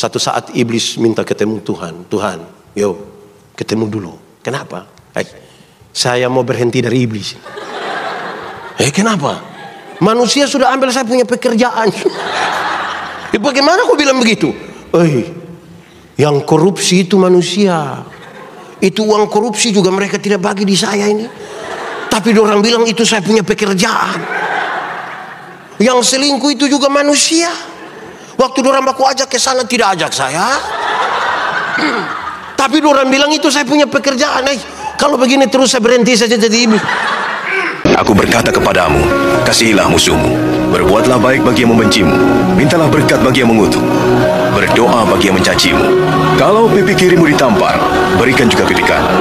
Satu saat iblis minta ketemu Tuhan. Tuhan, yo ketemu dulu. Kenapa? Saya mau berhenti dari iblis. Kenapa? Manusia sudah ambil saya punya pekerjaan. Bagaimana kau bilang begitu? Yang korupsi itu manusia. Itu uang korupsi juga mereka tidak bagi di saya ini. Tapi orang bilang itu saya punya pekerjaan. Yang selingkuh itu juga manusia. Waktu orang baku ajak ke sana tidak ajak saya. Tapi orang bilang itu saya punya pekerjaan. Kalau begini terus saya berhenti saja jadi iblis. Aku berkata kepadamu, kasihilah musuhmu, berbuatlah baik bagi yang membencimu, mintalah berkat bagi yang mengutuk, berdoa bagi yang mencacimu. Kalau pipi kirimu ditampar, berikan juga pipi kanan.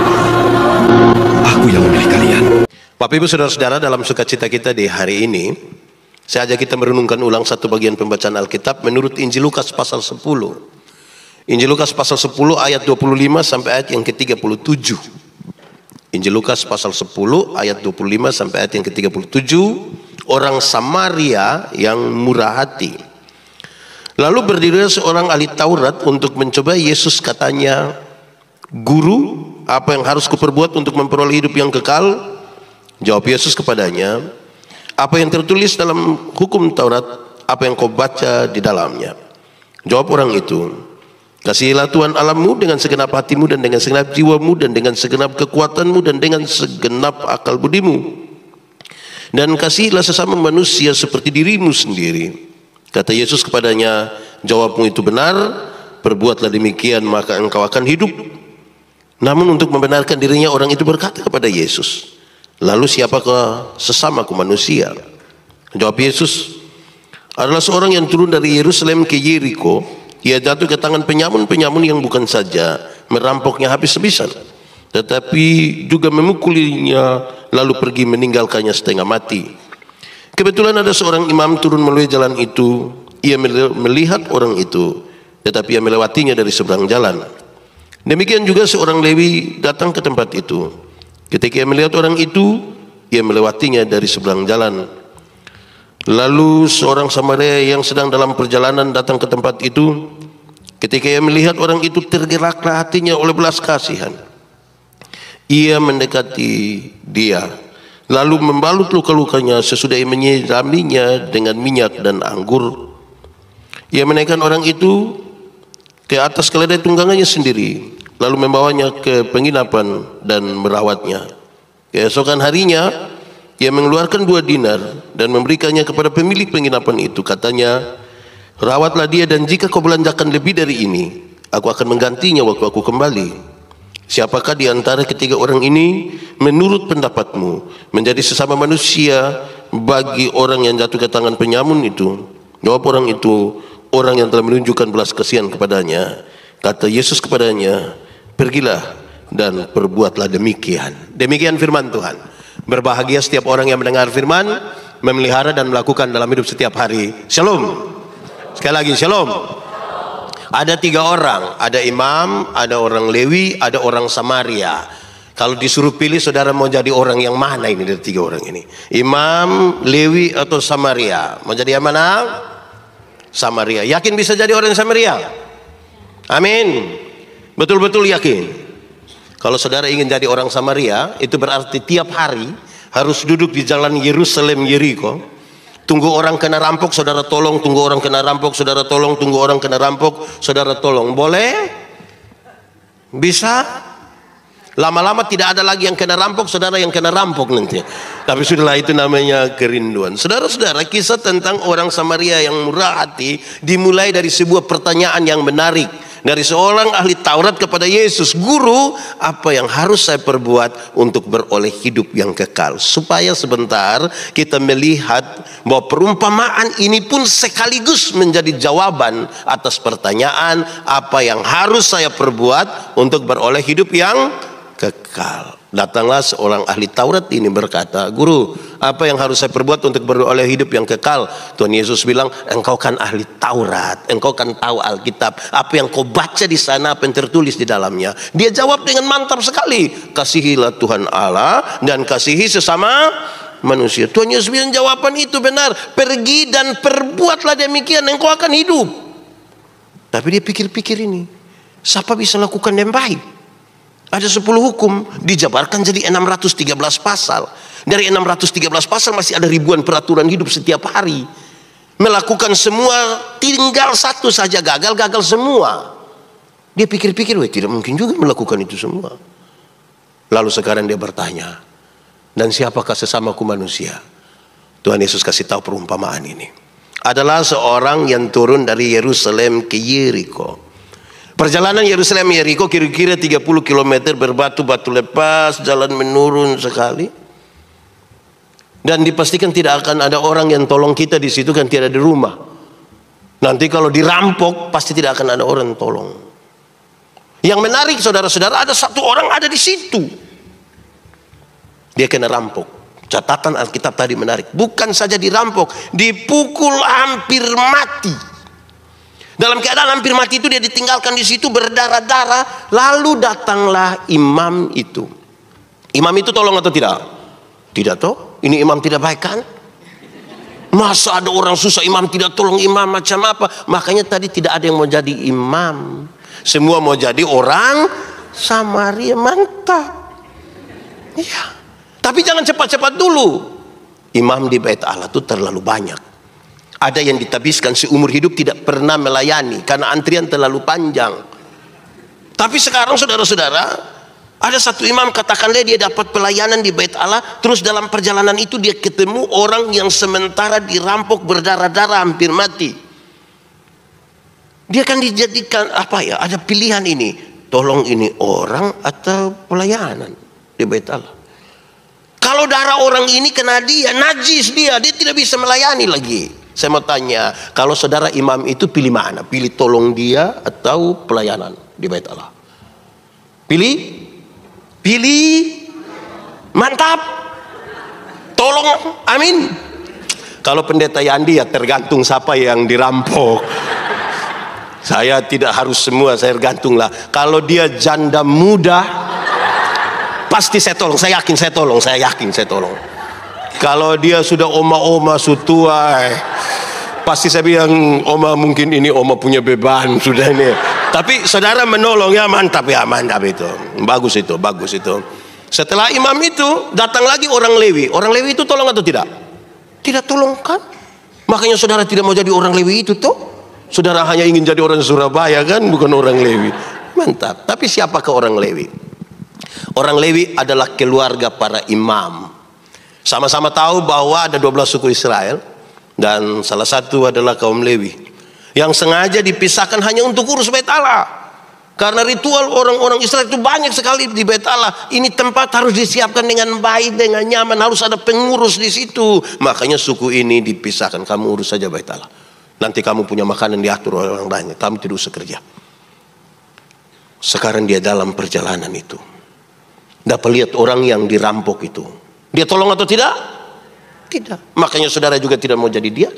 Aku yang memilih kalian. Bapak Ibu Saudara-saudara, dalam sukacita kita di hari ini, saya ajak kita merenungkan ulang satu bagian pembacaan Alkitab menurut Injil Lukas pasal 10. Injil Lukas pasal 10 ayat 25 sampai ayat yang ke-37. Injil Lukas pasal 10 ayat 25 sampai ayat yang ke-37. Orang Samaria yang murah hati. Lalu berdiri seorang ahli Taurat untuk mencoba Yesus. Katanya, Guru, apa yang harus kuperbuat untuk memperoleh hidup yang kekal? Jawab Yesus kepadanya, apa yang tertulis dalam hukum Taurat, apa yang kau baca di dalamnya? Jawab orang itu, kasihilah Tuhan Allahmu dengan segenap hatimu dan dengan segenap jiwamu dan dengan segenap kekuatanmu dan dengan segenap akal budimu. Dan kasihilah sesama manusia seperti dirimu sendiri. Kata Yesus kepadanya, jawabmu itu benar, perbuatlah demikian maka engkau akan hidup. Namun untuk membenarkan dirinya orang itu berkata kepada Yesus, lalu siapakah sesamaku manusia? Jawab Yesus, adalah seorang yang turun dari Yerusalem ke Yeriko. Ia jatuh ke tangan penyamun-penyamun yang bukan saja merampoknya habis-habisan, tetapi juga memukulinya lalu pergi meninggalkannya setengah mati. Kebetulan ada seorang imam turun melalui jalan itu. Ia melihat orang itu, tetapi ia melewatinya dari seberang jalan. Demikian juga seorang Lewi datang ke tempat itu. Ketika ia melihat orang itu, ia melewatinya dari seberang jalan. Lalu seorang Samaria yang sedang dalam perjalanan datang ke tempat itu. Ketika ia melihat orang itu, tergeraklah hatinya oleh belas kasihan. Ia mendekati dia, lalu membalut luka-lukanya sesudah ia menyiraminya dengan minyak dan anggur. Ia menaikkan orang itu ke atas keledai tunggangannya sendiri, lalu membawanya ke penginapan dan merawatnya. Keesokan harinya ia mengeluarkan 2 dinar dan memberikannya kepada pemilik penginapan itu. Katanya, rawatlah dia dan jika kau belanjakan lebih dari ini, aku akan menggantinya waktu aku kembali. Siapakah di antara ketiga orang ini menurut pendapatmu menjadi sesama manusia bagi orang yang jatuh ke tangan penyamun itu? Jawab orang itu, orang yang telah menunjukkan belas kasihan kepadanya. Kata Yesus kepadanya, pergilah dan perbuatlah demikian. Demikian firman Tuhan. Berbahagia setiap orang yang mendengar firman, memelihara dan melakukan dalam hidup setiap hari. Shalom. Sekali lagi shalom. Ada 3 orang, ada imam, ada orang Lewi, ada orang Samaria. Kalau disuruh pilih, saudara mau jadi orang yang mana ini dari 3 orang ini? Imam, Lewi atau Samaria? Mau jadi yang mana? Samaria. Yakin bisa jadi orang Samaria? Amin. Betul-betul yakin. Kalau saudara ingin jadi orang Samaria, itu berarti tiap hari harus duduk di jalan Yerusalem Yeriko. Tunggu orang kena rampok, saudara tolong. Tunggu orang kena rampok, saudara tolong. Tunggu orang kena rampok, saudara tolong. Boleh? Bisa? Lama-lama tidak ada lagi yang kena rampok, saudara yang kena rampok nanti. Tapi sudahlah, itu namanya kerinduan. Saudara-saudara, kisah tentang orang Samaria yang murah hati dimulai dari sebuah pertanyaan yang menarik. Dari seorang ahli Taurat kepada Yesus, Guru, apa yang harus saya perbuat untuk beroleh hidup yang kekal? Supaya sebentar kita melihat bahwa perumpamaan ini pun sekaligus menjadi jawaban atas pertanyaan, apa yang harus saya perbuat untuk beroleh hidup yang kekal. Datanglah seorang ahli Taurat ini berkata, Guru, apa yang harus saya perbuat untuk beroleh hidup yang kekal? Tuhan Yesus bilang, engkau kan ahli Taurat, engkau kan tahu Alkitab, apa yang kau baca di sana, apa yang tertulis di dalamnya. Dia jawab dengan mantap sekali, kasihilah Tuhan Allah dan kasihi sesama manusia. Tuhan Yesus bilang jawaban itu benar, pergi dan perbuatlah demikian, engkau akan hidup. Tapi dia pikir-pikir ini, siapa bisa lakukan yang baik? Ada 10 hukum, dijabarkan jadi 613 pasal. Dari 613 pasal masih ada ribuan peraturan hidup setiap hari. Melakukan semua, tinggal satu saja gagal semua. Dia pikir-pikir, wah tidak mungkin juga melakukan itu semua. Lalu sekarang dia bertanya, dan siapakah sesamaku manusia? Tuhan Yesus kasih tahu perumpamaan ini. Adalah seorang yang turun dari Yerusalem ke Yeriko. Perjalanan Yerusalem Yeriko kira-kira 30 km, berbatu-batu lepas, jalan menurun sekali. Dan dipastikan tidak akan ada orang yang tolong kita di situ, kan tidak ada rumah. Nanti kalau dirampok pasti tidak akan ada orang tolong. Yang menarik saudara-saudara, ada satu orang ada di situ. Dia kena rampok. Catatan Alkitab tadi menarik. Bukan saja dirampok, dipukul hampir mati. Dalam keadaan hampir mati itu dia ditinggalkan di situ berdarah-darah. Lalu datanglah imam itu. Imam itu tolong atau tidak? Tidak toh? Ini imam tidak baik kan? Masa ada orang susah imam tidak tolong imam macam apa? Makanya tadi tidak ada yang mau jadi imam. Semua mau jadi orang Samaria. Mantap. Iya. Tapi jangan cepat-cepat dulu. Imam di Bait Allah itu terlalu banyak. Ada yang ditabiskan seumur hidup tidak pernah melayani karena antrian terlalu panjang. Tapi sekarang saudara-saudara, ada satu imam, katakanlah dia dapat pelayanan di Bait Allah, terus dalam perjalanan itu dia ketemu orang yang sementara dirampok berdarah-darah hampir mati. Dia kan dijadikan apa ya? Ada pilihan ini, tolong ini orang atau pelayanan di Bait Allah. Kalau darah orang ini kena dia, najis dia tidak bisa melayani lagi. Saya mau tanya, kalau saudara imam itu pilih mana? Pilih tolong dia atau pelayanan di Bait Allah? Pilih? Mantap. Tolong, amin. Kalau pendeta Yandi ya tergantung siapa yang dirampok. Saya tidak harus semua, saya tergantunglah. Kalau dia janda muda, pasti saya tolong, saya yakin saya tolong. Kalau dia sudah oma-oma sutua, pasti saya bilang oma mungkin ini oma punya beban sudah ini. Tapi saudara menolong ya mantap itu. Bagus itu. Setelah imam itu datang lagi orang Lewi. Orang Lewi itu tolong atau tidak? Tidak tolong kan? Makanya saudara tidak mau jadi orang Lewi itu toh. Saudara hanya ingin jadi orang Surabaya kan, bukan orang Lewi. Mantap. Tapi siapakah orang Lewi? Orang Lewi adalah keluarga para imam. Sama-sama tahu bahwa ada 12 suku Israel dan salah satu adalah kaum Lewi yang sengaja dipisahkan hanya untuk urus Bait Allah. Karena ritual orang-orang Israel itu banyak sekali di Bait Allah. Ini tempat harus disiapkan dengan baik, dengan nyaman, harus ada pengurus di situ. Makanya suku ini dipisahkan, kamu urus saja Bait Allah. Nanti kamu punya makanan diatur oleh orang lain, kamu tidak usah kerja. Sekarang dia dalam perjalanan itu, dapat lihat orang yang dirampok itu. Dia tolong atau tidak? Tidak. Makanya saudara juga tidak mau jadi dia.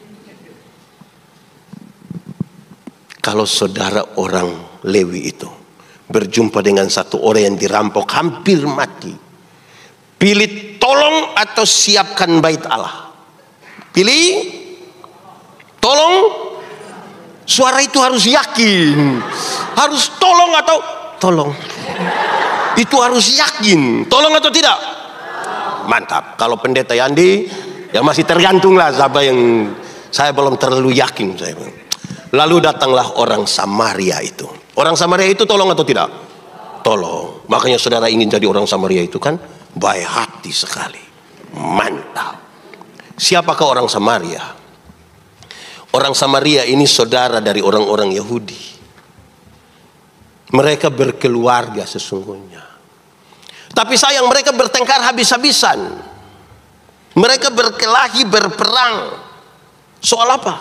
Kalau saudara orang Lewi itu berjumpa dengan satu orang yang dirampok hampir mati, pilih tolong atau siapkan Bait Allah? Pilih tolong. Suara itu harus yakin. Harus tolong atau tolong. Itu harus yakin. Tolong atau tidak? Mantap. Kalau pendeta Yandi yang masih tergantung lah siapa yang saya belum terlalu yakin saya. Lalu datanglah orang Samaria itu. Orang Samaria itu tolong atau tidak? Tolong. Makanya saudara ingin jadi orang Samaria itu kan baik hati sekali. Mantap. Siapakah orang Samaria? Orang Samaria ini saudara dari orang-orang Yahudi. Mereka berkeluarga sesungguhnya. Tapi sayang mereka bertengkar habis-habisan. Mereka berkelahi, berperang. Soal apa?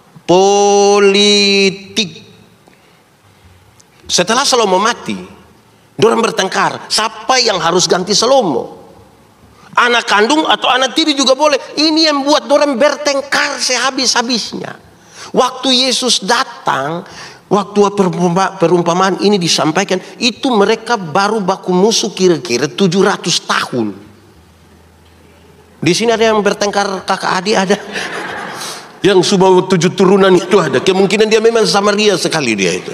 Politik. Setelah Salomo mati, dorang bertengkar. Siapa yang harus ganti Salomo? Anak kandung atau anak tiri juga boleh. Ini yang buat dorang bertengkar sehabis-habisnya. Waktu Yesus datang, waktu perumpamaan ini disampaikan, itu mereka baru baku musuh kira-kira 700 tahun. Di sini ada yang bertengkar kakak adik ada. Yang semua 7 turunan itu ada. Kemungkinan dia memang Samaria sekali dia itu.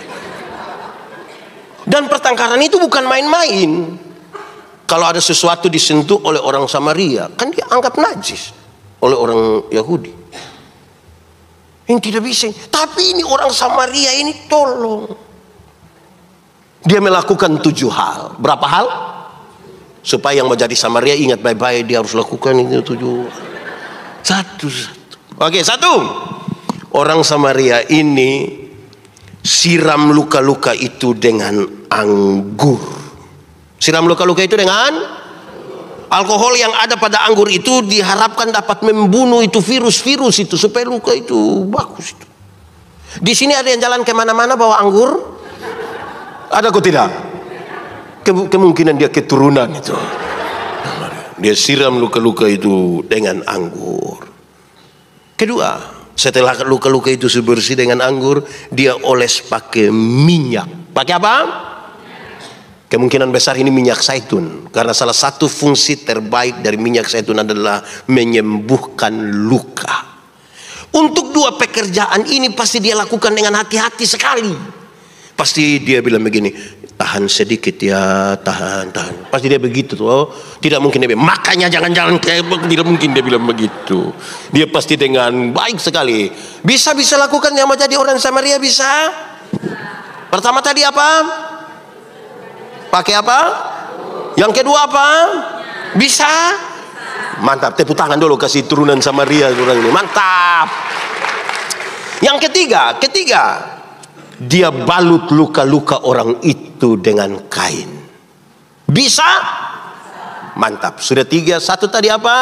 Dan pertengkaran itu bukan main-main. Kalau ada sesuatu disentuh oleh orang Samaria, kan dia anggap najis oleh orang Yahudi. Ini tidak bisa. Tapi ini orang Samaria ini tolong. Dia melakukan 7 hal. Berapa hal? Supaya yang menjadi Samaria ingat baik-baik dia harus lakukan itu 7. Satu. Oke, 1. Orang Samaria ini siram luka-luka itu dengan anggur. Siram luka-luka itu dengan alkohol yang ada pada anggur itu diharapkan dapat membunuh itu virus-virus itu supaya luka itu bagus itu. Di sini ada yang jalan kemana-mana bawa anggur? Ada kok tidak? Kemungkinan dia keturunan itu. Dia siram luka-luka itu dengan anggur. Kedua, setelah luka-luka itu bersih dengan anggur, dia oles pakai minyak. Pakai apa? Kemungkinan besar ini minyak zaitun. Karena salah satu fungsi terbaik dari minyak zaitun adalah menyembuhkan luka. Untuk 2 pekerjaan ini pasti dia lakukan dengan hati-hati sekali. Pasti dia bilang begini, tahan sedikit ya, tahan. Pasti dia begitu tuh. Tidak mungkin dia bilang, makanya jangan jalan kayak, tidak mungkin dia bilang begitu. Dia pasti dengan baik sekali. Bisa lakukan yang menjadi orang Samaria bisa. Pertama tadi apa? Pakai apa? Yang kedua apa? Bisa. Mantap, tepuk tangan dulu kasih turunan Samaria orang ini. Mantap. Yang ketiga, dia balut luka-luka orang itu dengan kain. Bisa? Mantap. Sudah 3. 1 tadi apa?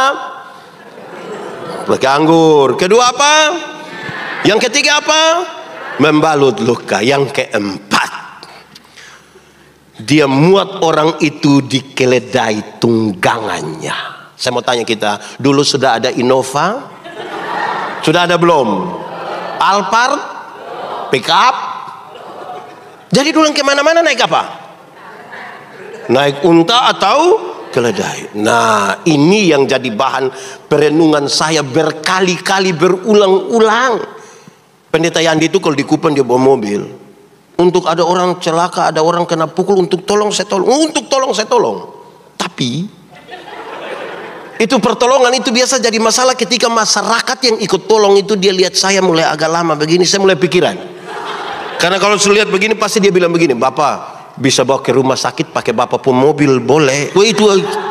Pakai anggur. Kedua apa? Yang ketiga apa? Membalut luka. Yang keempat, dia muat orang itu di keledai tunggangannya. Saya mau tanya kita, dulu sudah ada Innova? Sudah ada belum? Alphard? Pickup? Jadi dulu kemana-mana naik apa? Naik unta atau keledai. Nah, ini yang jadi bahan perenungan saya berkali-kali, berulang-ulang. Pendeta Yandi itu kalau di Kupang dia bawa mobil. Untuk ada orang celaka, ada orang kena pukul, untuk tolong saya tolong. Untuk tolong saya tolong. Tapi itu pertolongan itu biasa jadi masalah ketika masyarakat yang ikut tolong itu dia lihat saya mulai agak lama begini, saya mulai pikiran. Karena kalau saya lihat begini pasti dia bilang begini, Bapak bisa bawa ke rumah sakit pakai Bapak pun mobil boleh. Wah, itu.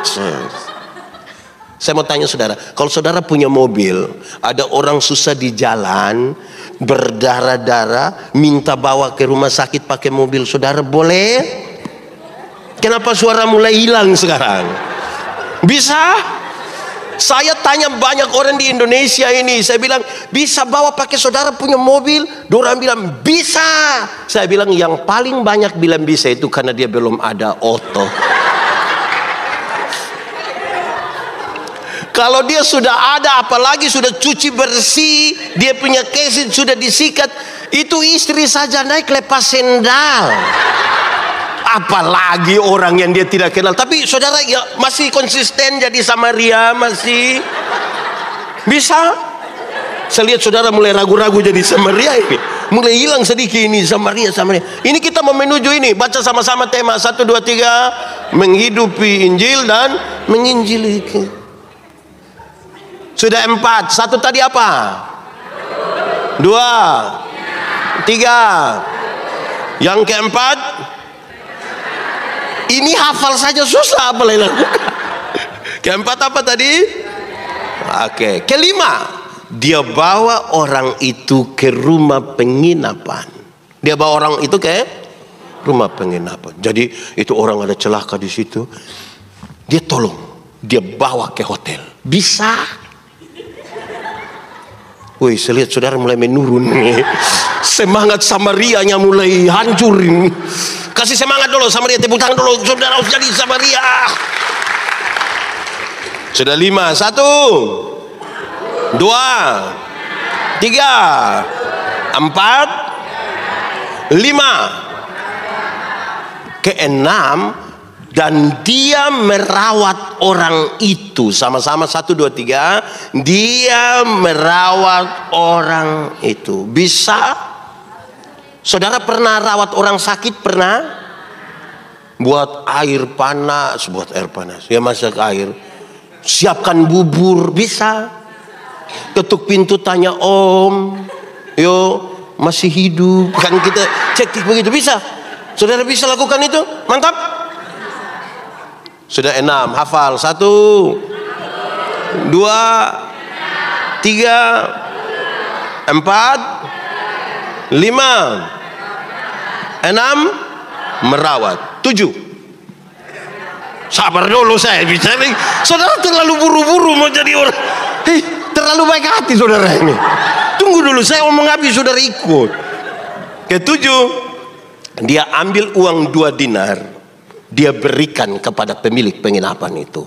Saya mau tanya saudara, kalau saudara punya mobil, ada orang susah di jalan, berdarah-darah, minta bawa ke rumah sakit pakai mobil saudara boleh? Kenapa suara mulai hilang sekarang? Bisa? Saya tanya banyak orang di Indonesia ini, saya bilang bisa bawa pakai saudara punya mobil? Orang bilang bisa. Saya bilang yang paling banyak bilang bisa itu karena dia belum ada oto. Kalau dia sudah ada, apalagi sudah cuci bersih, dia punya kesit sudah disikat, itu istri saja naik lepas sendal. Apalagi orang yang dia tidak kenal. Tapi saudara ya masih konsisten jadi Samaria, masih bisa. Saya lihat saudara mulai ragu-ragu jadi Samaria ini. Mulai hilang sedikit ini Samaria. Ini kita mau menuju ini. Baca sama-sama tema 1, 2, 3. Menghidupi Injil dan menginjili. Sudah 4. 1 tadi apa? 2, 3. Yang keempat, ini hafal saja susah apa lagi. Keempat apa tadi? Oke. Kelima, dia bawa orang itu ke rumah penginapan. Dia bawa orang itu ke rumah penginapan. Jadi itu orang ada celaka di situ, dia tolong, dia bawa ke hotel. Bisa? Wih, saya lihat saudara mulai menurun nih. Semangat Samarianya mulai hancur ini. Kasih semangat dulu Samaria, tepuk tangan dulu saudara harus jadi Samaria. Sudah 5, 1, 2, 3, 4, 5. Keenam, Dan dia merawat orang itu. Sama-sama 1, 2, 3. Dia merawat orang itu. Bisa? Saudara pernah rawat orang sakit? Pernah? Buat air panas. Ya, masak air. Siapkan bubur. Bisa? Ketuk pintu tanya, Om, yo masih hidup? Kan kita cek begitu. Bisa? Saudara bisa lakukan itu? Mantap. Sudah 6, hafal. 1, 2, 3, 4, 5, 6, merawat. 7. Sabar dulu, saya bicara. Saudara terlalu buru-buru mau jadi orang. Terlalu baik hati saudara ini. Tunggu dulu, saya mau habis, saudara ikut. Ke-7, dia ambil uang 2 dinar. Dia berikan kepada pemilik penginapan itu.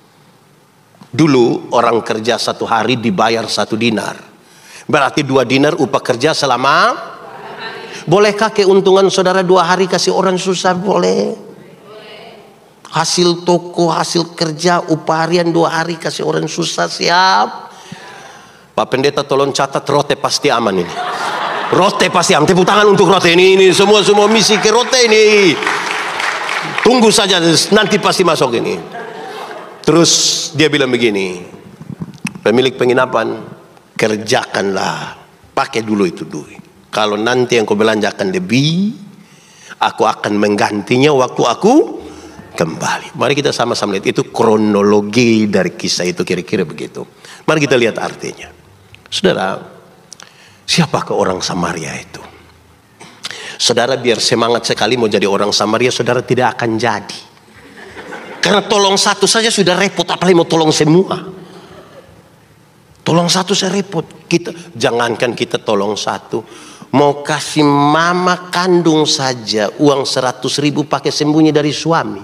Dulu orang kerja 1 hari dibayar 1 dinar. Berarti 2 dinar upah kerja selama. Bolehkah keuntungan saudara 2 hari kasih orang susah? Boleh. Hasil toko, hasil kerja, upah harian 2 hari kasih orang susah, siap. Pak Pendeta tolong catat, rote pasti aman ini. Rote pasti aman. Tepuk tangan untuk rote ini semua misi ke rote ini. Tunggu saja, nanti pasti masuk ini. Terus dia bilang begini, pemilik penginapan, kerjakanlah, pakai dulu itu duit. Kalau nanti yang kau belanjakan lebih, aku akan menggantinya waktu aku kembali. Mari kita sama-sama lihat, itu kronologi dari kisah itu kira-kira begitu. Mari kita lihat artinya. Saudara, siapakah orang Samaria itu? Saudara biar semangat sekali mau jadi orang Samaria, saudara tidak akan jadi. Karena tolong 1 saja sudah repot, apalagi mau tolong semua. Tolong 1 saya repot. Jangankan kita tolong 1, mau kasih mama kandung saja uang 100.000 pakai sembunyi dari suami.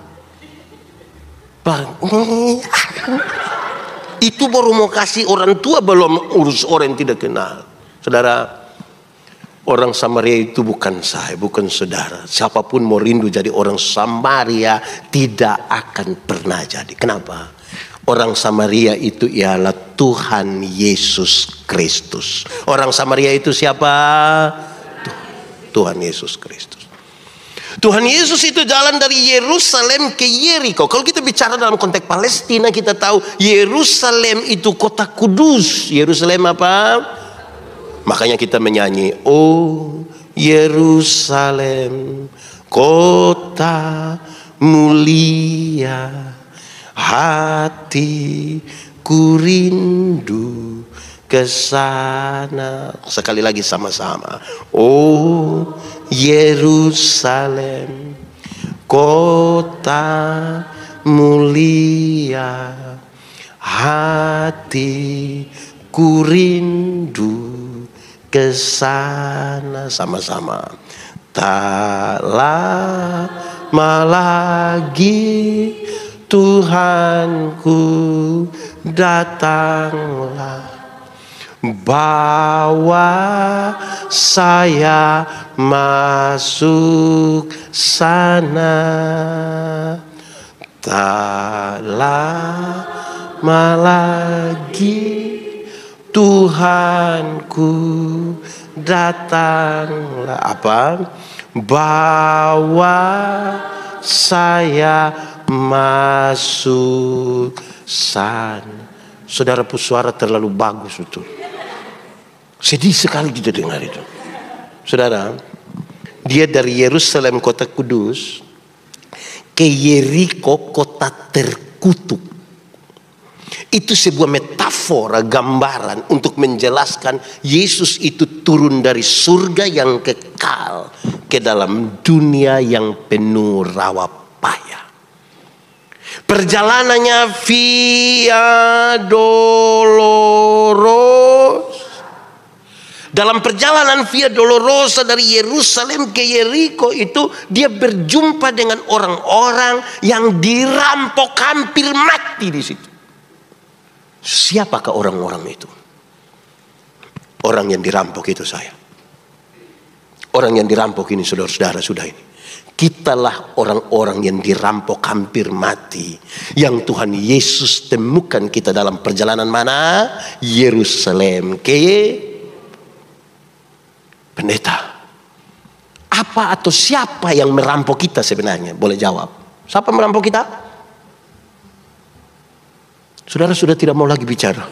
Itu baru mau kasih orang tua, belum urus orang yang tidak kenal. Saudara, orang Samaria itu bukan saya, bukan saudara. Siapapun mau rindu jadi orang Samaria tidak akan pernah jadi. Kenapa? Orang Samaria itu ialah Tuhan Yesus Kristus. Orang Samaria itu siapa? Tuhan Yesus Kristus. Tuhan Yesus itu jalan dari Yerusalem ke Yeriko. Kalau kita bicara dalam konteks Palestina, kita tahu Yerusalem itu kota kudus. Yerusalem apa? Makanya kita menyanyi, oh Yerusalem, kota mulia, hatiku rindu ke sana. Sekali lagi sama-sama. Oh Yerusalem, kota mulia, hatiku rindu ke sana. Sama-sama. Tak lama lagi Tuhanku datanglah, bawa saya masuk sana. Tak lama lagi Tuhanku datanglah, apa? Bawa saya masuk sana. Saudara, suara terlalu bagus itu. Sedih sekali kita dengar itu. Saudara, dia dari Yerusalem kota kudus ke Yeriko kota terkutuk. Itu sebuah metafora, gambaran untuk menjelaskan Yesus itu turun dari surga yang kekal ke dalam dunia yang penuh rawa payah. Perjalanannya via Dolorosa. Dalam perjalanan via Dolorosa dari Yerusalem ke Yeriko itu, dia berjumpa dengan orang-orang yang dirampok hampir mati di situ. Siapakah orang-orang itu? Orang yang dirampok itu saya. Orang yang dirampok ini, saudara-saudara, sudah ini. Kitalah orang-orang yang dirampok hampir mati, yang Tuhan Yesus temukan kita dalam perjalanan mana? Yerusalem. Pendeta, apa atau siapa yang merampok kita sebenarnya? Boleh jawab. Siapa merampok kita? Saudara sudah tidak mau lagi bicara.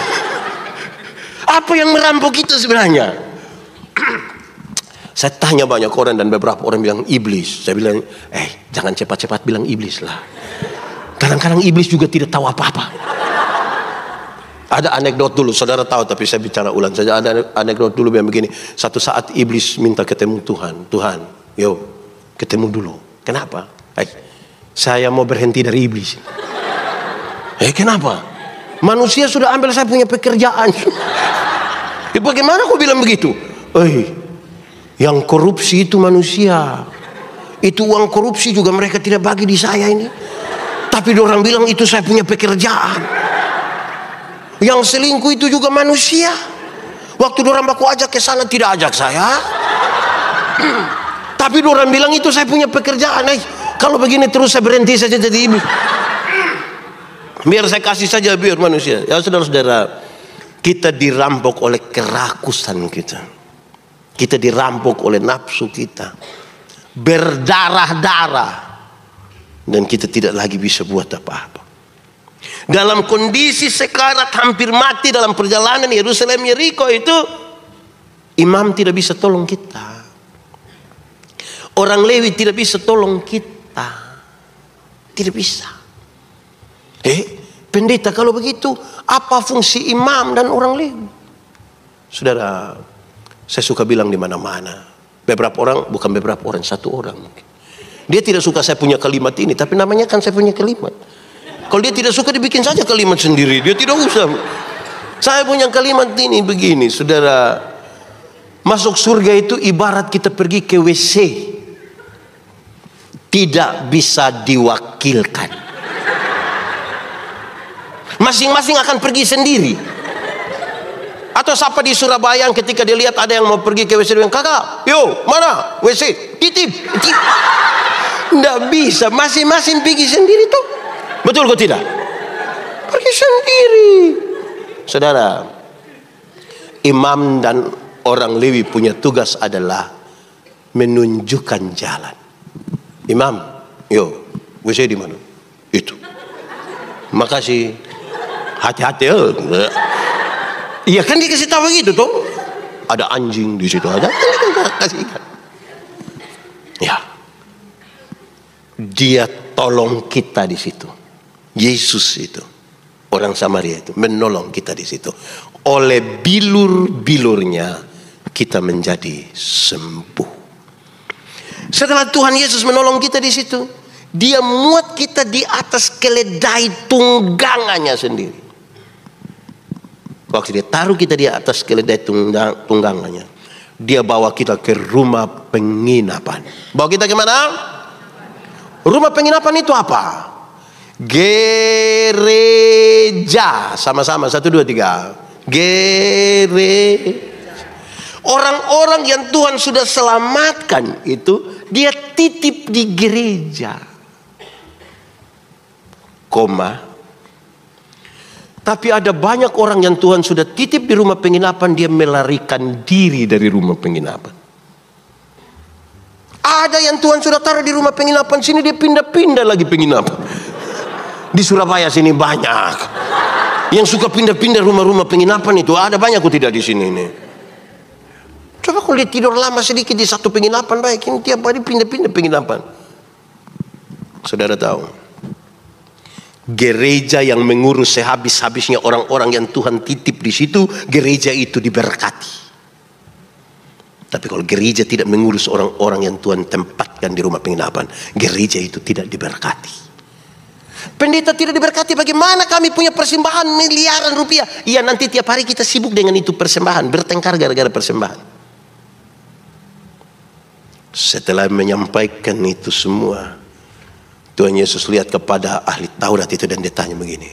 Apa yang merampok kita sebenarnya? Saya tanya banyak orang dan beberapa orang bilang iblis. Saya bilang, jangan cepat-cepat bilang iblis lah. Kadang-kadang iblis juga tidak tahu apa-apa. Ada anekdot dulu, saudara tahu tapi saya bicara ulang saja. Ada anekdot dulu yang begini. Satu saat iblis minta ketemu Tuhan. Tuhan, yo ketemu dulu. Kenapa? Saya mau berhenti dari iblis. Kenapa? Manusia sudah ambil saya punya pekerjaan. Bagaimana kau bilang begitu? Yang korupsi itu manusia. Itu uang korupsi juga mereka tidak bagi di saya ini. Tapi orang bilang itu saya punya pekerjaan. Yang selingkuh itu juga manusia. Waktu orang baku ajak ke sana tidak ajak saya. Tapi orang bilang itu saya punya pekerjaan. Kalau begini terus saya berhenti saja jadi ibu. Biar saya kasih saja biar manusia. Ya saudara-saudara, kita dirampok oleh kerakusan kita. Kita dirampok oleh nafsu kita, berdarah-darah, dan kita tidak lagi bisa buat apa-apa. Dalam kondisi sekarat hampir mati dalam perjalanan Yerusalem Yeriko itu, imam tidak bisa tolong kita, orang Lewi tidak bisa tolong kita, tidak bisa. Pendeta, kalau begitu apa fungsi imam dan orang Lewi? Saudara, saya suka bilang di mana-mana. Beberapa orang, bukan beberapa orang, satu orang mungkin. Dia tidak suka saya punya kalimat ini, tapi namanya kan saya punya kalimat. Kalau dia tidak suka, dibikin saja kalimat sendiri. Dia tidak usah. Saya punya kalimat ini begini, saudara. Masuk surga itu ibarat kita pergi ke WC. Tidak bisa diwakilkan. Masing-masing akan pergi sendiri. Atau siapa di Surabaya yang ketika dia lihat ada yang mau pergi ke WC, dia bilang, kakak, yo mana WC, titip. Tidak bisa, masing-masing pergi sendiri tuh. Betul kok tidak? Pergi sendiri. Saudara, imam dan orang Lewi punya tugas adalah menunjukkan jalan. Imam, yo WC di mana? Itu. Makasih. Hati-hati. Iya kan dikasih tahu begitu tuh. Ada anjing di situ, ada kasih ikan. Ya. Dia tolong kita di situ. Yesus itu, orang Samaria itu menolong kita di situ. Oleh bilur-bilurnya kita menjadi sembuh. Setelah Tuhan Yesus menolong kita di situ, Dia muat kita di atas keledai tunggangannya sendiri. Waktu dia taruh kita di atas keledai tunggangannya, dia bawa kita ke rumah penginapan. Bawa kita ke mana? Rumah penginapan itu apa? Gereja. Sama-sama, 1, 2, 3. Gereja. Orang-orang yang Tuhan sudah selamatkan itu, dia titip di gereja. Tapi ada banyak orang yang Tuhan sudah titip di rumah penginapan, dia melarikan diri dari rumah penginapan. Ada yang Tuhan sudah taruh di rumah penginapan sini, dia pindah-pindah lagi penginapan. Di Surabaya sini banyak yang suka pindah-pindah rumah-rumah penginapan itu. Ada banyak kok tidak di sini ini. Coba kalau dia tidur lama sedikit di satu penginapan, baik, ini tiap hari pindah-pindah penginapan. Saudara tahu, gereja yang mengurus sehabis-habisnya orang-orang yang Tuhan titip di situ, gereja itu diberkati. Tapi kalau gereja tidak mengurus orang-orang yang Tuhan tempatkan di rumah penginapan, gereja itu tidak diberkati. Pendeta tidak diberkati, bagaimana kami punya persembahan miliaran rupiah? Iya, nanti tiap hari kita sibuk dengan itu persembahan, bertengkar gara-gara persembahan. Setelah menyampaikan itu semua, Tuhan Yesus lihat kepada ahli Taurat itu dan dia tanya begini,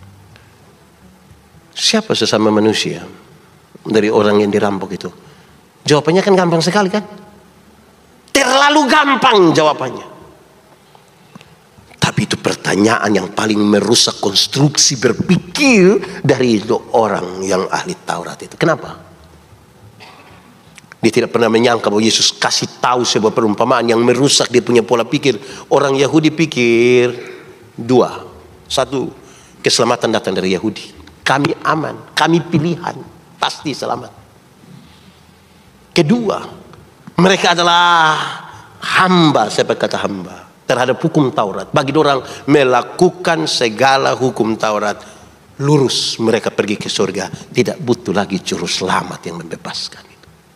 siapa sesama manusia dari orang yang dirampok itu Jawabannya kan gampang sekali kan? Terlalu gampang jawabannya. Tapi itu pertanyaan yang paling merusak konstruksi berpikir dari itu orang yang ahli Taurat itu. Kenapa? Dia tidak pernah menyangka bahwa Yesus kasih tahu sebuah perumpamaan yang merusak dia punya pola pikir. Orang Yahudi pikir dua. Satu, keselamatan datang dari Yahudi. Kami aman, kami pilihan, pasti selamat. Kedua, mereka adalah hamba, saya berkata hamba, terhadap hukum Taurat. Bagi orang melakukan segala hukum Taurat, lurus mereka pergi ke surga. Tidak butuh lagi juru selamat yang membebaskan.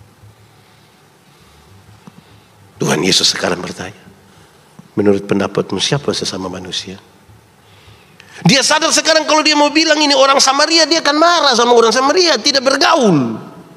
Tuhan Yesus sekarang bertanya, menurut pendapatmu siapa sesama manusia? Dia sadar sekarang kalau dia mau bilang ini orang Samaria, dia akan marah sama orang Samaria, tidak bergaul.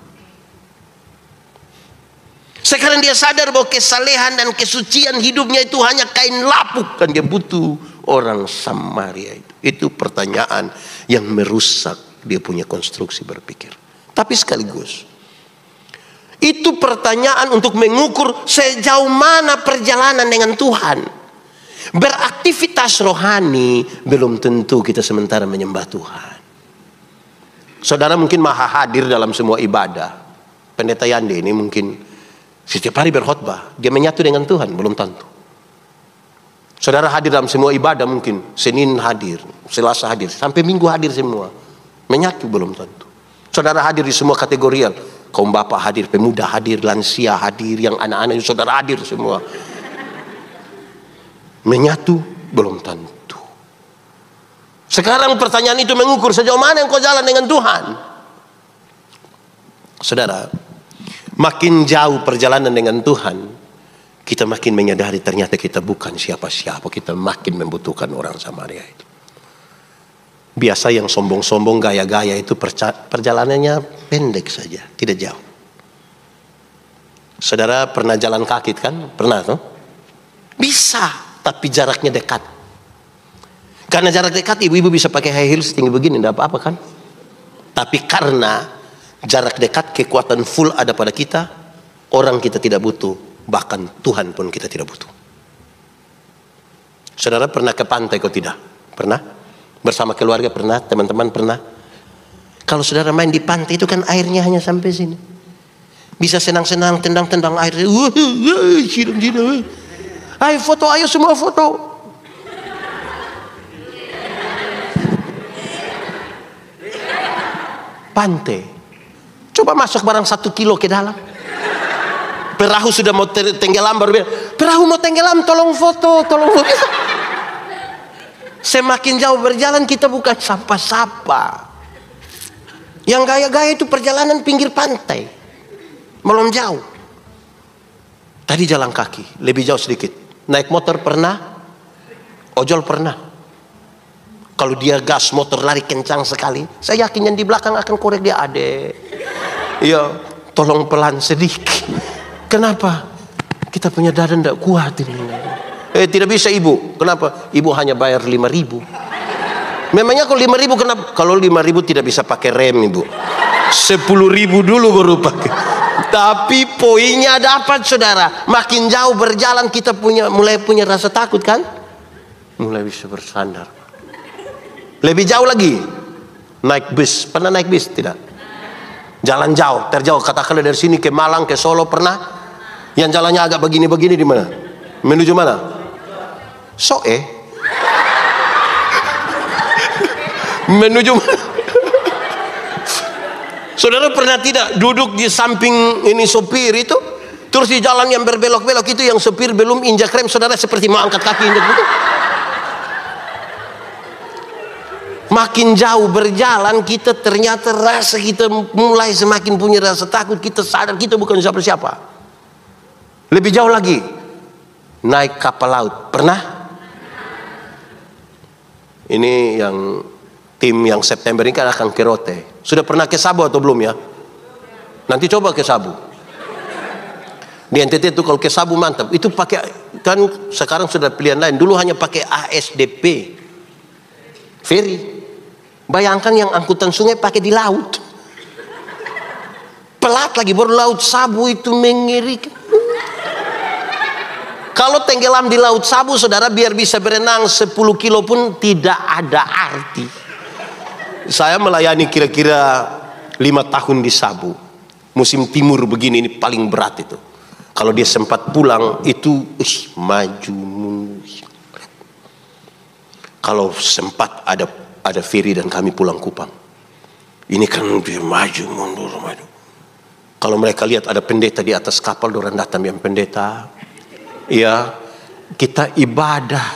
Sekarang dia sadar bahwa kesalehan dan kesucian hidupnya itu hanya kain lapuk, kan dia butuh orang Samaria itu. Itu pertanyaan yang merusak dia punya konstruksi berpikir. Tapi sekaligus itu pertanyaan untuk mengukur sejauh mana perjalanan dengan Tuhan. Beraktivitas rohani belum tentu kita sementara menyembah Tuhan. Saudara mungkin maha hadir dalam semua ibadah. Pendeta Yandi ini mungkin setiap hari berkhotbah, dia menyatu dengan Tuhan, belum tentu. Saudara hadir dalam semua ibadah, mungkin Senin hadir, Selasa hadir, sampai Minggu hadir semua. Menyatu belum tentu. Saudara hadir di semua kategorial. Kaum bapak hadir, pemuda hadir, lansia hadir, yang anak-anak saudara hadir semua. Menyatu belum tentu. Sekarang pertanyaan itu mengukur sejauh mana yang kau jalan dengan Tuhan. Saudara, makin jauh perjalanan dengan Tuhan, kita makin menyadari ternyata kita bukan siapa-siapa. Kita makin membutuhkan orang Samaria itu. Biasa yang sombong-sombong, gaya-gaya itu perjalanannya pendek saja, tidak jauh. Saudara pernah jalan kaki kan? Pernah tuh? Bisa, tapi jaraknya dekat. Karena jarak dekat, ibu-ibu bisa pakai high heels tinggi begini, tidak apa-apa kan? Tapi karena jarak dekat, kekuatan full ada pada kita, orang kita tidak butuh, bahkan Tuhan pun kita tidak butuh. Saudara pernah ke pantai kok tidak? Pernah? Bersama keluarga pernah? Teman-teman pernah? Kalau saudara main di pantai itu kan airnya hanya sampai sini. Bisa senang-senang, tendang-tendang air. Ayo foto, ayo semua foto. Pantai. Coba masuk barang 1 kilo ke dalam. Perahu sudah mau tenggelam, baru bilang, perahu mau tenggelam, tolong foto, tolong foto. Semakin jauh berjalan kita bukan sapa-sapa. Yang gaya-gaya itu perjalanan pinggir pantai. Belum jauh. Tadi jalan kaki, lebih jauh sedikit. Naik motor pernah? Ojol pernah? Kalau dia gas motor lari kencang sekali, saya yakin yang di belakang akan korek dia, adek. Iya, tolong pelan sedikit. Kenapa? Kita punya dada tidak kuat ini. Tidak bisa ibu. Kenapa? Ibu hanya bayar 5.000. Memangnya kalau 5.000 kenapa? Kalau 5.000 tidak bisa pakai rem ibu. 10.000 dulu baru pakai. Tapi poinnya dapat saudara. Makin jauh berjalan kita mulai punya rasa takut kan? Mulai bisa bersandar. Lebih jauh lagi. Naik bus. Pernah naik bus? Tidak. Jalan jauh, terjauh. Katakanlah dari sini ke Malang, ke Solo pernah? Yang jalannya agak begini-begini di mana? Menuju mana? Menuju mana? Saudara pernah tidak duduk di samping ini sopir itu, terus di jalan yang berbelok-belok itu yang sopir belum injak rem, saudara seperti mau angkat kaki injak itu. Makin jauh berjalan kita ternyata rasa kita mulai semakin punya rasa takut, kita sadar kita bukan siapa-siapa. Lebih jauh lagi, naik kapal laut, pernah? Ini yang tim yang September ini kan akan ke Rote. Sudah pernah ke Sabu atau belum ya? Nanti coba ke Sabu. Di NTT itu kalau ke Sabu mantap. Itu pakai, kan sekarang sudah pilihan lain. Dulu hanya pakai ASDP ferry. Bayangkan yang angkutan sungai pakai di laut. pelat lagi, baru Laut Sabu itu mengerikan. Kalau tenggelam di Laut Sabu, saudara, biar bisa berenang 10 kilo pun tidak ada arti. Saya melayani kira-kira 5 tahun di Sabu. Musim timur begini ini paling berat itu. Kalau dia sempat pulang itu maju mundur. Kalau sempat ada ferry dan kami pulang Kupang. Ini kan dia maju mundur maju. Kalau mereka lihat ada pendeta di atas kapal, orang datang yang pendeta. Ya, kita ibadah.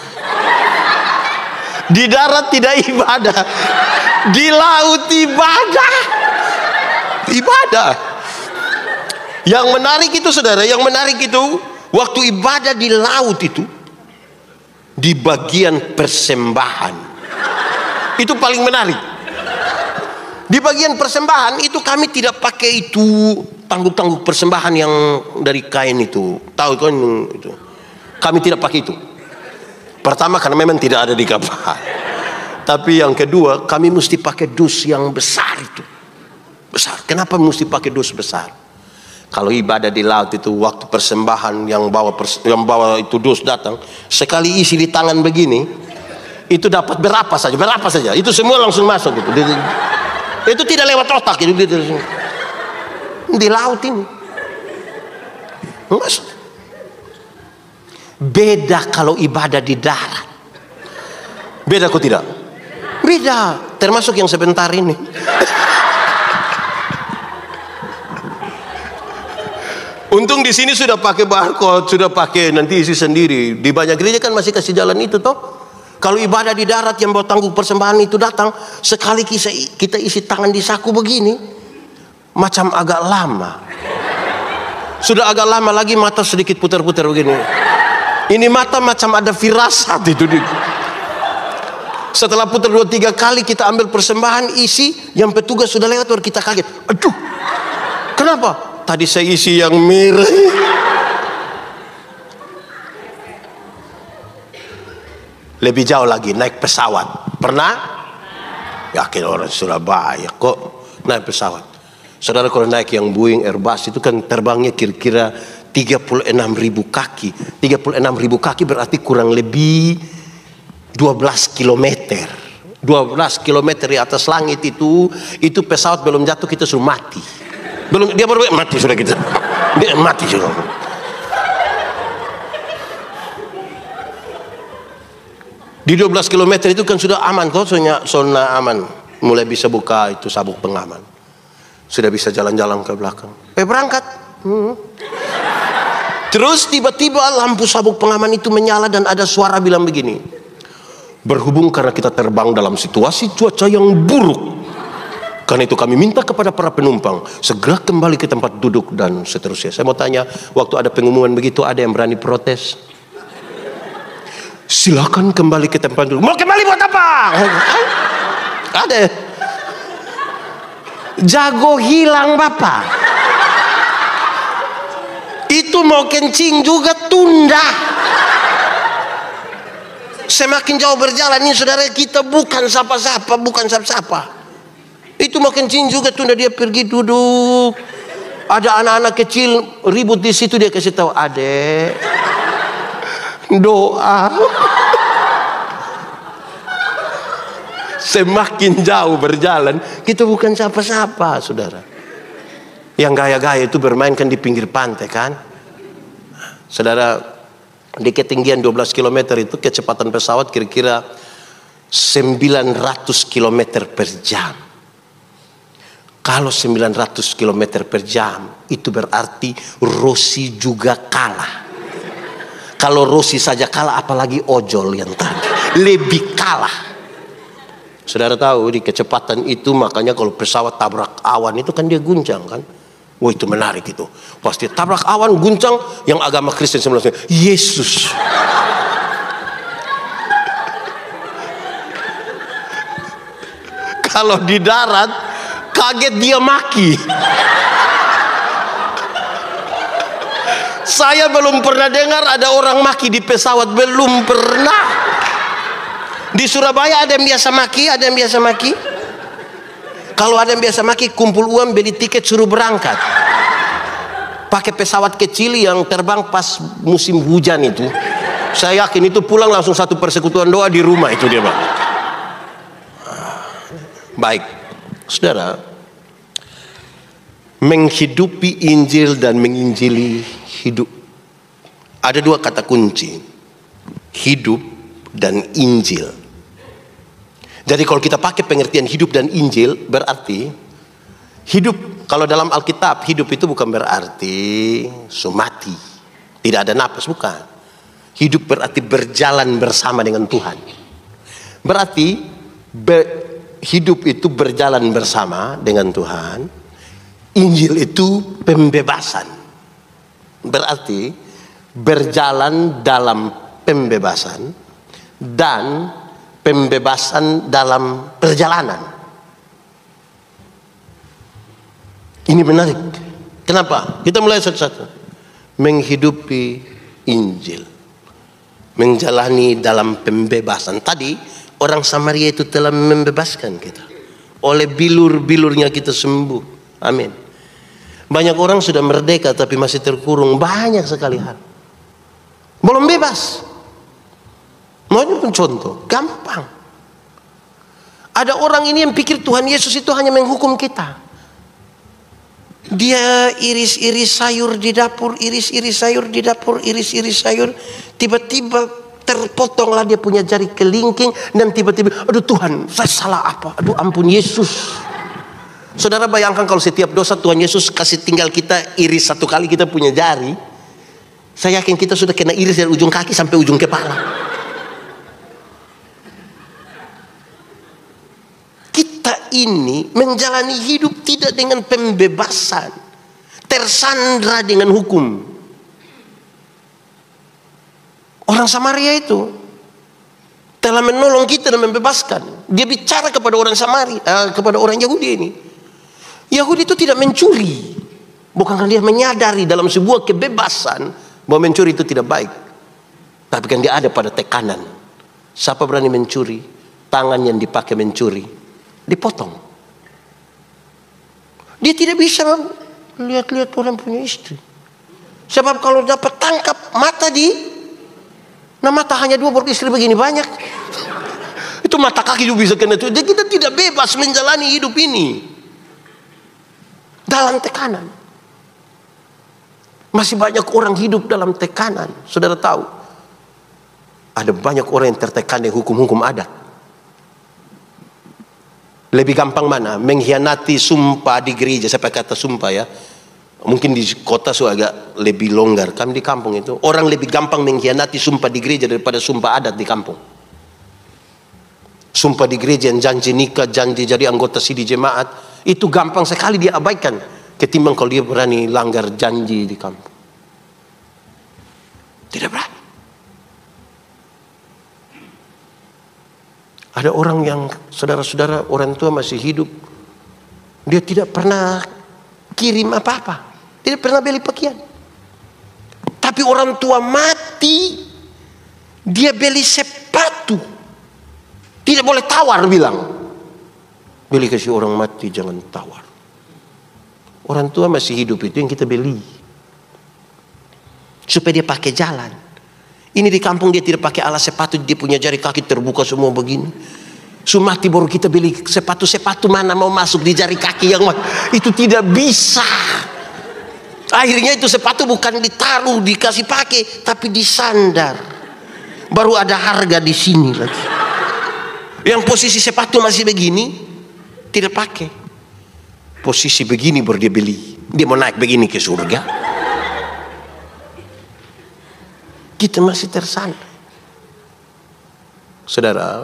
Di darat tidak ibadah, di laut ibadah. Ibadah. Yang menarik itu, saudara, yang menarik itu waktu ibadah di laut itu, di bagian persembahan, itu paling menarik. Di bagian persembahan itu kami tidak pakai itu tangguh-tangguh persembahan yang dari kain itu. Tahu kan itu? Kami tidak pakai itu. Pertama karena memang tidak ada di kapal. Tapi yang kedua, kami mesti pakai dus yang besar itu. Besar. Kenapa mesti pakai dus besar? Kalau ibadah di laut itu waktu persembahan yang bawa itu dus datang, sekali isi di tangan begini, itu dapat berapa saja. Itu semua langsung masuk gitu. Itu tidak lewat otak gitu. Di laut ini. Mas. Beda kalau ibadah di darat. Beda kok tidak? Beda. Termasuk yang sebentar ini. Untung di sini sudah pakai barcode, sudah pakai nanti isi sendiri. Di banyak gereja kan masih kasih jalan itu toh. Kalau ibadah di darat yang bawa tangguh persembahan itu datang, sekali kita isi tangan di saku begini, macam agak lama. Sudah agak lama lagi mata sedikit putar-putar begini. Ini mata macam ada firasat itu. Setelah putar 2-3 kali kita ambil persembahan isi, yang petugas sudah lewat baru kita kaget. Aduh, kenapa? Tadi saya isi yang merah. Lebih jauh lagi naik pesawat. Pernah? Yakin orang Surabaya kok naik pesawat. Saudara, kalau naik yang Boeing Airbus itu kan terbangnya kira-kira 36.000 kaki. 36.000 kaki berarti kurang lebih 12 kilometer. 12 kilometer di atas langit itu pesawat belum jatuh kita suruh mati. Dia baru mati sudah kita. Dia mati sudah. Di 12 km itu kan sudah aman kok, zona aman. Mulai bisa buka itu sabuk pengaman. Sudah bisa jalan-jalan ke belakang. Berangkat. Terus tiba-tiba lampu sabuk pengaman itu menyala dan ada suara bilang begini. Berhubung karena kita terbang dalam situasi cuaca yang buruk, karena itu kami minta kepada para penumpang segera kembali ke tempat duduk dan seterusnya. Saya mau tanya, waktu ada pengumuman begitu ada yang berani protes? Silakan kembali ke tempat duduk. Mau kembali buat apa? Ada. Jago hilang bapak. Itu mau kencing juga tunda. Semakin jauh berjalan ini saudara, kita bukan siapa-siapa, bukan siapa-siapa. Itu mau kencing juga tunda, dia pergi duduk. Ada anak-anak kecil ribut di situ, dia kasih tahu, adek, doa. Semakin jauh berjalan, kita bukan siapa-siapa, saudara. Yang gaya-gaya itu bermain kan di pinggir pantai kan. Saudara, di ketinggian 12 km itu kecepatan pesawat kira-kira 900 km per jam. Kalau 900 km per jam itu berarti Rossi juga kalah. Kalau Rossi saja kalah, apalagi ojol yang tadi lebih kalah. Saudara tahu di kecepatan itu makanya kalau pesawat tabrak awan itu kan dia guncang kan. Wah, itu menarik itu. Pasti tabrak awan guncang, yang agama Kristen sebenarnya Yesus. Kalau di darat kaget dia maki. Saya belum pernah dengar ada orang maki di pesawat, belum pernah. Di Surabaya ada yang biasa maki, ada yang biasa maki. Kalau ada yang biasa maki, kumpul uang, beli tiket, suruh berangkat. pakai pesawat kecil yang terbang pas musim hujan itu. Saya yakin itu pulang langsung satu persekutuan doa di rumah itu dia, Pak. Baik, saudara, menghidupi Injil dan menginjili hidup. Ada dua kata kunci, hidup dan Injil. Jadi kalau kita pakai pengertian hidup dan Injil, berarti hidup, kalau dalam Alkitab hidup itu bukan berarti mati, tidak ada napas, bukan. Hidup berarti berjalan bersama dengan Tuhan. Berarti hidup itu berjalan bersama dengan Tuhan. Injil itu pembebasan. Berarti berjalan dalam pembebasan dan pembebasan dalam perjalanan. Ini menarik. Kenapa? Kita mulai satu-satu. Menghidupi Injil, menjalani dalam pembebasan. Tadi orang Samaria itu telah membebaskan kita. Oleh bilur-bilurnya kita sembuh. Amin. Banyak orang sudah merdeka tapi masih terkurung. Banyak sekali hal. Belum bebas. Mau pun contoh, gampang. Ada orang ini yang pikir Tuhan Yesus itu hanya menghukum kita. Dia iris-iris sayur di dapur, iris-iris sayur di dapur, iris-iris sayur. Tiba-tiba terpotonglah dia punya jari kelingking. Dan tiba-tiba, aduh Tuhan, saya salah apa? Aduh ampun Yesus. Saudara bayangkan kalau setiap dosa Tuhan Yesus kasih tinggal kita iris satu kali kita punya jari. Saya yakin kita sudah kena iris dari ujung kaki sampai ujung kepala. Kita ini menjalani hidup tidak dengan pembebasan, tersandra dengan hukum. Orang Samaria itu telah menolong kita dan membebaskan. Dia bicara kepada orang Samaria, kepada orang Yahudi ini. Yahudi itu tidak mencuri, bukan karena dia menyadari dalam sebuah kebebasan bahwa mencuri itu tidak baik, tapi kan dia ada pada tekanan. Siapa berani mencuri, tangan yang dipakai mencuri dipotong. Dia tidak bisa lihat-lihat orang punya istri, sebab kalau dapat tangkap mata nah mata hanya dua, baru istri begini banyak. Itu mata kaki juga bisa kena itu. Jadi kita tidak bebas menjalani hidup ini dalam tekanan. Masih banyak orang hidup dalam tekanan. Saudara tahu, ada banyak orang yang tertekan dengan hukum-hukum adat. Lebih gampang mana? Mengkhianati sumpah di gereja. Saya pakai kata sumpah ya. Mungkin di kota so agak lebih longgar. Kami di kampung itu, orang lebih gampang mengkhianati sumpah di gereja daripada sumpah adat di kampung. Sumpah di gereja yang janji nikah, janji jadi anggota sidi jemaat, itu gampang sekali dia abaikan ketimbang kalau dia berani langgar janji di kampung. Tidak berani. Ada orang yang saudara-saudara orang tua masih hidup, dia tidak pernah kirim apa-apa, tidak pernah beli pakaian. Tapi orang tua mati, dia beli sepatu. Tidak boleh tawar, bilang. Beli kasih orang mati, jangan tawar. Orang tua masih hidup itu yang kita beli, supaya dia pakai jalan. Ini di kampung dia tidak pakai alas sepatu, dia punya jari kaki terbuka semua begini. Sumati baru kita beli sepatu mana mau masuk di jari kaki yang itu tidak bisa. Akhirnya itu sepatu bukan ditaruh dikasih pakai, tapi disandar. Baru ada harga di sini lagi. Yang posisi sepatu masih begini tidak pakai. Posisi begini baru dia beli. Dia mau naik begini ke surga. Kita masih tersandar. Saudara,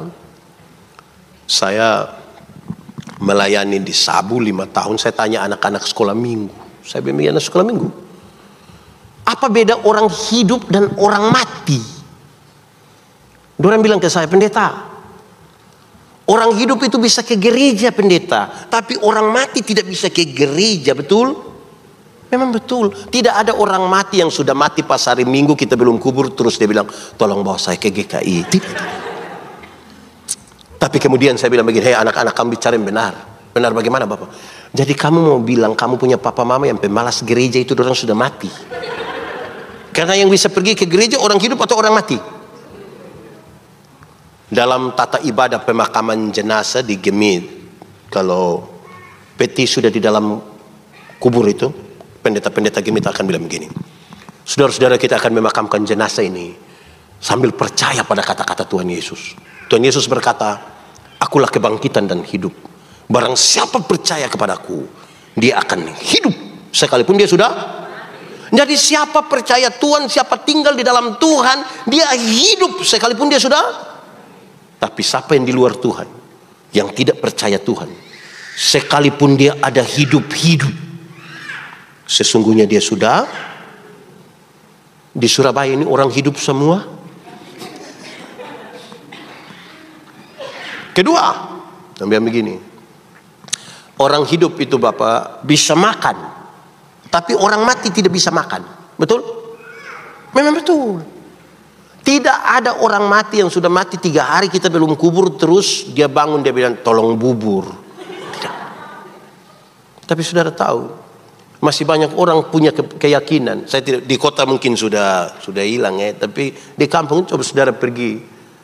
saya melayani di Sabu 5 tahun. Saya tanya anak-anak sekolah minggu. Saya bimbing anak sekolah minggu. Apa beda orang hidup dan orang mati? Orang bilang ke saya, pendeta, orang hidup itu bisa ke gereja pendeta, tapi orang mati tidak bisa ke gereja, betul? Memang betul. Tidak ada orang mati yang sudah mati pas hari Minggu kita belum kubur terus dia bilang, tolong bawa saya ke GKI. Tidak. Tapi kemudian saya bilang begini, hei anak-anak, kamu bicara yang benar. Benar bagaimana Bapak? Jadi kamu mau bilang kamu punya papa mama yang pemalas gereja itu orang sudah mati? Karena yang bisa pergi ke gereja orang hidup atau orang mati? Dalam tata ibadah pemakaman jenazah di Gemit, kalau peti sudah di dalam kubur itu, pendeta-pendeta Gemit akan bilang begini, saudara-saudara, kita akan memakamkan jenazah ini sambil percaya pada kata-kata Tuhan Yesus. Tuhan Yesus berkata, akulah kebangkitan dan hidup. Barang siapa percaya kepadaku, dia akan hidup sekalipun dia sudah. Jadi siapa percaya Tuhan, siapa tinggal di dalam Tuhan, dia hidup sekalipun dia sudah. Tapi siapa yang di luar Tuhan, yang tidak percaya Tuhan, sekalipun dia ada hidup-hidup, sesungguhnya dia sudah. Di Surabaya ini orang hidup semua. Kedua, sampai begini. Orang hidup itu Bapak bisa makan, tapi orang mati tidak bisa makan. Betul? Memang betul. Tidak ada orang mati yang sudah mati 3 hari kita belum kubur, terus dia bangun dia bilang tolong bubur. Tidak. Tapi saudara tahu, masih banyak orang punya keyakinan. Saya tidak di kota mungkin sudah hilang ya, tapi di kampung coba saudara pergi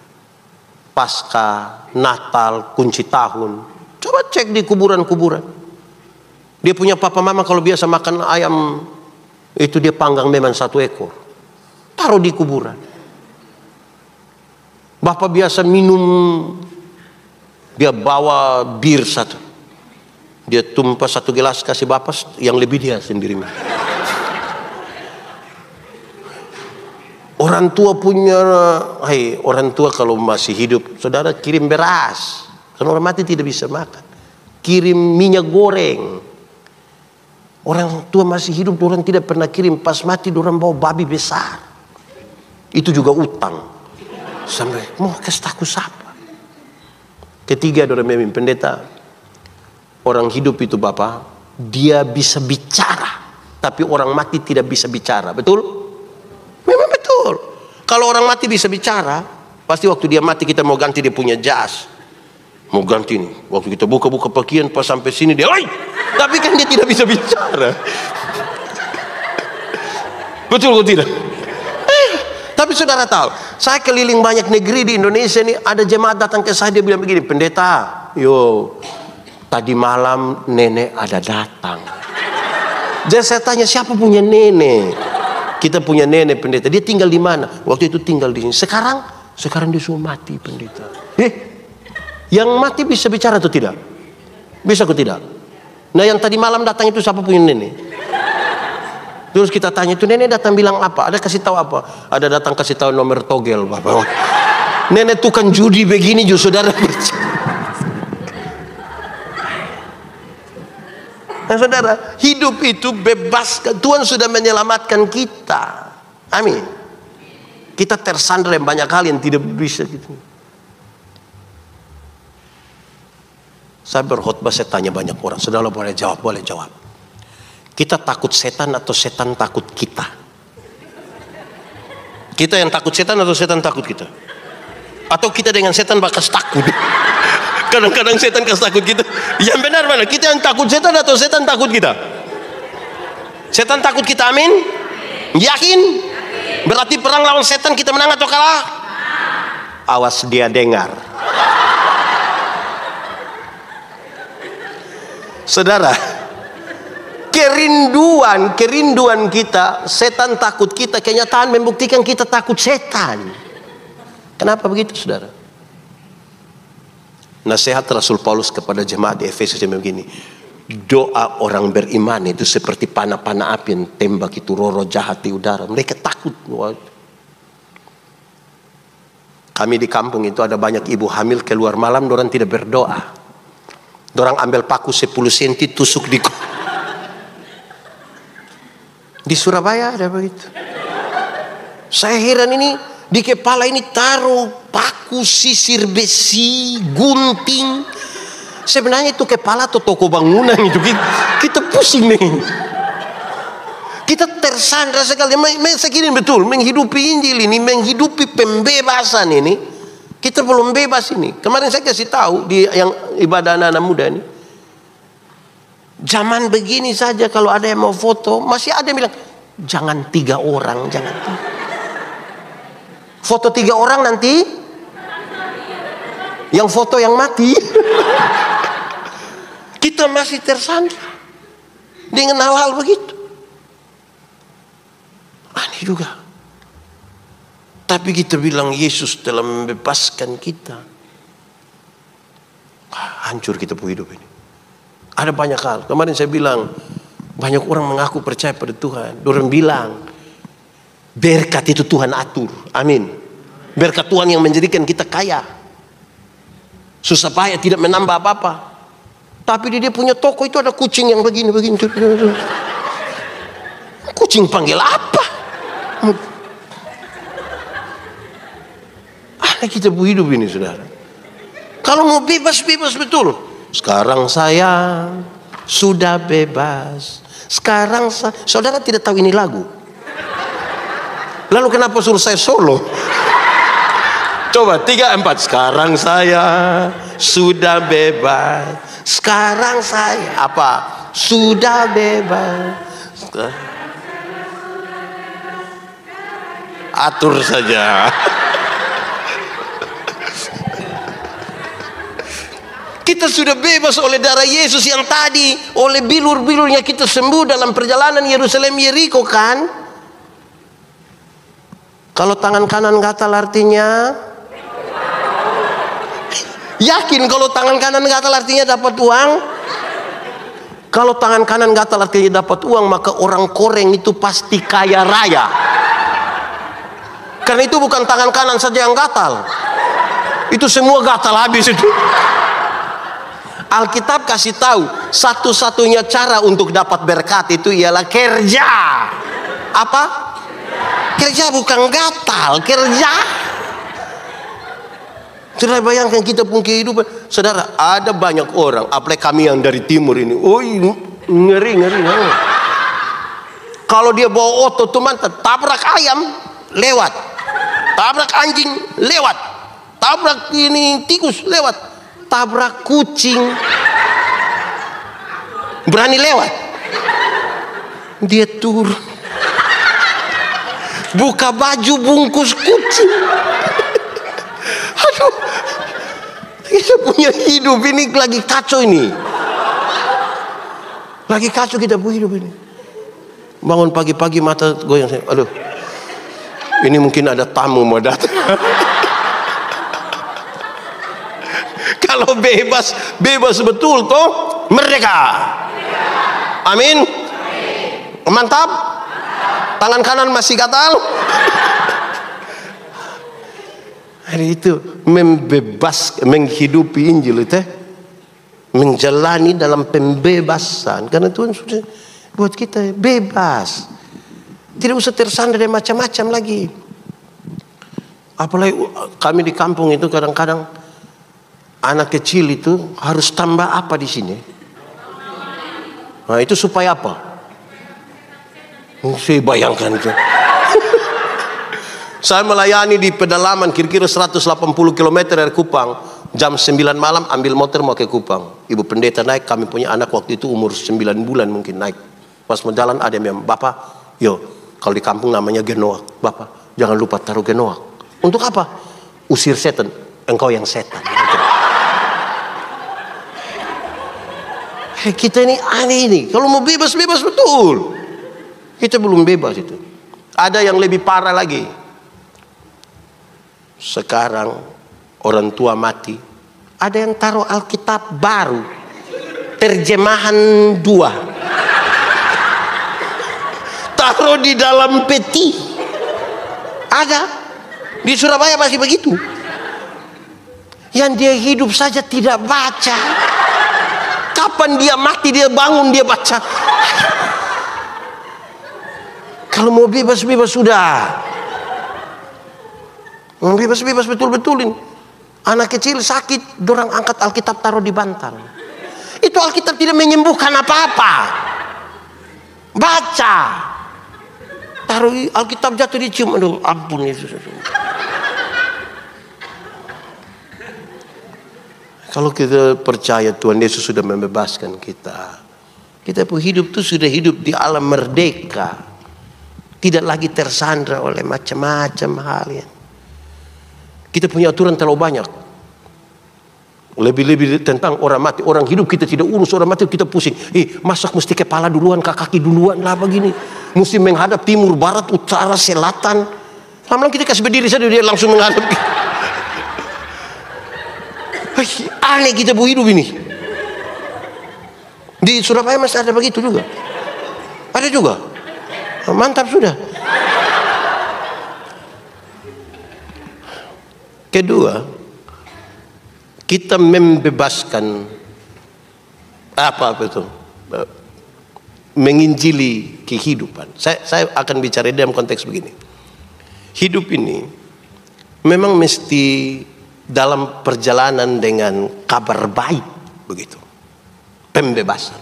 Pasca, Natal, kunci tahun. Coba cek di kuburan-kuburan. Dia punya papa mama kalau biasa makan ayam itu dia panggang memang 1 ekor. Taruh di kuburan. Bapak biasa minum, dia bawa bir 1. Dia tumpah 1 gelas kasih bapak, yang lebih dia sendiri. Orang tua punya, orang tua kalau masih hidup, saudara kirim beras. Karena orang mati tidak bisa makan. Kirim minyak goreng. Orang tua masih hidup, orang tidak pernah kirim. Pas mati, orang bawa babi besar. Itu juga utang. Sampai, mau kasih tahu siapa? Ketiga, orang memimpin pendeta. Orang hidup itu Bapak, dia bisa bicara. Tapi orang mati tidak bisa bicara. Betul? Memang betul. Kalau orang mati bisa bicara, pasti waktu dia mati kita mau ganti dia punya jas. Mau ganti nih. Waktu kita buka-buka pakaian pas sampai sini dia, oi! Tapi kan dia tidak bisa bicara. Betul atau tidak? Tapi saudara tahu, saya keliling banyak negeri di Indonesia ini, ada jemaat datang ke saya dia bilang begini, pendeta, yo, tadi malam nenek ada datang. Jadi saya tanya siapa punya nenek? Kita punya nenek pendeta. Dia tinggal di mana? Waktu itu tinggal di sini. Sekarang dia sudah mati pendeta. Yang mati bisa bicara atau tidak? Bisa atau tidak? Nah yang tadi malam datang itu siapa punya nenek? Terus kita tanya itu nenek datang bilang apa? Ada kasih tahu apa? Ada datang kasih tahu nomor togel Bapak. Nenek tukang judi begini juga saudara. Nah saudara, hidup itu bebas. Tuhan sudah menyelamatkan kita. Amin. Kita tersandra yang banyak hal yang tidak bisa gitu. Saya berkhotbah, saya tanya banyak orang. Saudara boleh jawab, boleh jawab. Kita takut setan atau setan takut kita? Kita yang takut setan atau setan takut kita? Atau kita dengan setan bakal takut? Kadang-kadang setan kasih takut kita. Yang benar mana? Kita yang takut setan atau setan takut kita? Setan takut kita, amin? Yakin? Berarti perang lawan setan kita menang atau kalah? Awas dia dengar. Saudara, kerinduan kita, setan takut kita, kenyataan membuktikan kita takut setan. Kenapa begitu saudara? Nasihat Rasul Paulus kepada jemaat di Efesus yang begini, doa orang beriman itu seperti panah-panah api yang tembak itu roh-roh jahat di udara. Mereka takut. Kami di kampung itu ada banyak ibu hamil keluar malam, orang tidak berdoa. Dorang ambil paku 10 cm tusuk di Surabaya ada begitu. Saya heran ini, di kepala ini taruh paku, sisir besi, gunting. Sebenarnya itu kepala atau toko bangunan itu kita pusing nih. Kita tersandra sekali. Segini betul, menghidupi Injil ini, menghidupi pembebasan ini. Kita belum bebas ini. Kemarin saya kasih tahu di yang ibadah anak-anak muda ini. Zaman begini saja kalau ada yang mau foto, masih ada yang bilang, jangan 3 orang, jangan. Foto 3 orang nanti, yang foto yang mati. Kita masih tersandra dengan hal-hal begitu. Aneh juga. Tapi kita bilang Yesus telah membebaskan kita. Hancur kita punya hidup ini. Ada banyak hal. Kemarin saya bilang, banyak orang mengaku percaya pada Tuhan. Orang bilang, berkat itu Tuhan atur. Amin. Berkat Tuhan yang menjadikan kita kaya. Susah payah tidak menambah apa-apa. Tapi di dia punya toko itu ada kucing yang begini-begini. Kucing panggil apa? Ada kita hidup ini, saudara. Kalau mau bebas-bebas betul. Sekarang saya sudah bebas. Sekarang saudara tidak tahu ini lagu. Lalu kenapa suruh saya solo? Coba 3, 4. Sekarang saya sudah bebas. Sekarang saya apa? Sudah bebas. Atur saja. Kita sudah bebas oleh darah Yesus yang tadi, oleh bilur-bilurnya kita sembuh dalam perjalanan Yerusalem Yeriko kan? Kalau tangan kanan gatal artinya yakin kalau tangan kanan gatal artinya dapat uang? Kalau tangan kanan gatal artinya dapat uang, maka orang Koreng itu pasti kaya raya. Karena itu bukan tangan kanan saja yang gatal. Itu semua gatal habis itu. Alkitab kasih tahu satu-satunya cara untuk dapat berkat itu ialah kerja. Apa? Kerja, bukan gatal, kerja. Saudara bayangkan kita pun kehidupan. Saudara, ada banyak orang, apalagi kami yang dari timur ini. Oh, ngeri. Kalau dia bawa oto tuh mantap, tabrak ayam lewat, tabrak anjing lewat, tabrak ini tikus lewat. Tabrak kucing berani lewat, dia turun buka baju bungkus kucing. Aduh, kita punya hidup ini lagi kacau ini, lagi kacau kita punya hidup ini. Bangun pagi-pagi mata goyang, aduh, ini mungkin ada tamu mau datang. Kalau bebas betul toh, merdeka. Amin. Mantap. Tangan kanan masih gatal. Hari itu menghidupi Injil itu, menjalani dalam pembebasan. Karena Tuhan sudah buat kita bebas, tidak usah tersandar dari macam-macam lagi. Apalagi kami di kampung itu kadang-kadang anak kecil itu harus tambah apa di sini? Nah, itu supaya apa? Saya bayangkan itu. Saya melayani di pedalaman kira-kira 180 km dari Kupang. Jam 9 malam ambil motor mau ke Kupang. Ibu pendeta naik, kami punya anak waktu itu umur 9 bulan mungkin naik. Pas mau jalan ada yang bilang, Bapak, yo kalau di kampung namanya genoak. Bapak, jangan lupa taruh genoak. Untuk apa? Usir setan. Engkau yang setan. Kita ini aneh ini. Kalau mau bebas betul. Kita belum bebas itu. Ada yang lebih parah lagi. Sekarang orang tua mati, ada yang taruh Alkitab baru, terjemahan 2, taruh di dalam peti. Ada di Surabaya masih begitu. Yang dia hidup saja tidak baca. Kapan dia mati, dia bangun, dia baca. Kalau mau bebas sudah. Mau bebas betul-betulin. Anak kecil sakit, dorang angkat Alkitab taruh di bantal. Itu Alkitab tidak menyembuhkan apa-apa. Baca. Taruh Alkitab jatuh dicium. Aduh, ampun Yesus. Kalau kita percaya Tuhan Yesus sudah membebaskan kita, Kita pun hidup itu sudah hidup di alam merdeka. Tidak lagi tersandra oleh macam-macam hal ya. Kita punya aturan terlalu banyak. Lebih-lebih tentang orang mati, orang hidup kita tidak urus, orang mati kita pusing. Masak mesti kepala duluan, kaki duluan lah begini. Mesti menghadap timur, barat, utara, selatan. Lama-lama kita kasih berdiri saja dia langsung menghadap. Aneh kita bu hidup ini. Di Surabaya masih ada begitu juga. Ada juga. Mantap sudah. Kedua, kita membebaskan apa itu, menginjili kehidupan. Saya akan bicara dalam konteks begini. Hidup ini memang mesti dalam perjalanan dengan kabar baik begitu. Pembebasan.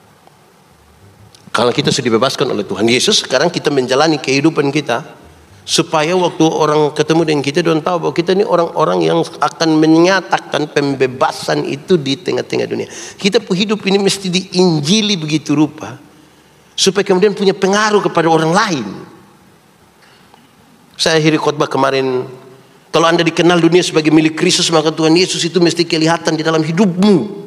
Kalau kita sudah dibebaskan oleh Tuhan Yesus, sekarang kita menjalani kehidupan kita supaya waktu orang ketemu dengan kita don tahu bahwa kita ini orang-orang yang akan menyatakan pembebasan itu di tengah-tengah dunia. Kita hidup ini mesti diinjili begitu rupa supaya kemudian punya pengaruh kepada orang lain. Saya akhiri khotbah kemarin, kalau Anda dikenal dunia sebagai milik Kristus, maka Tuhan Yesus itu mesti kelihatan di dalam hidupmu.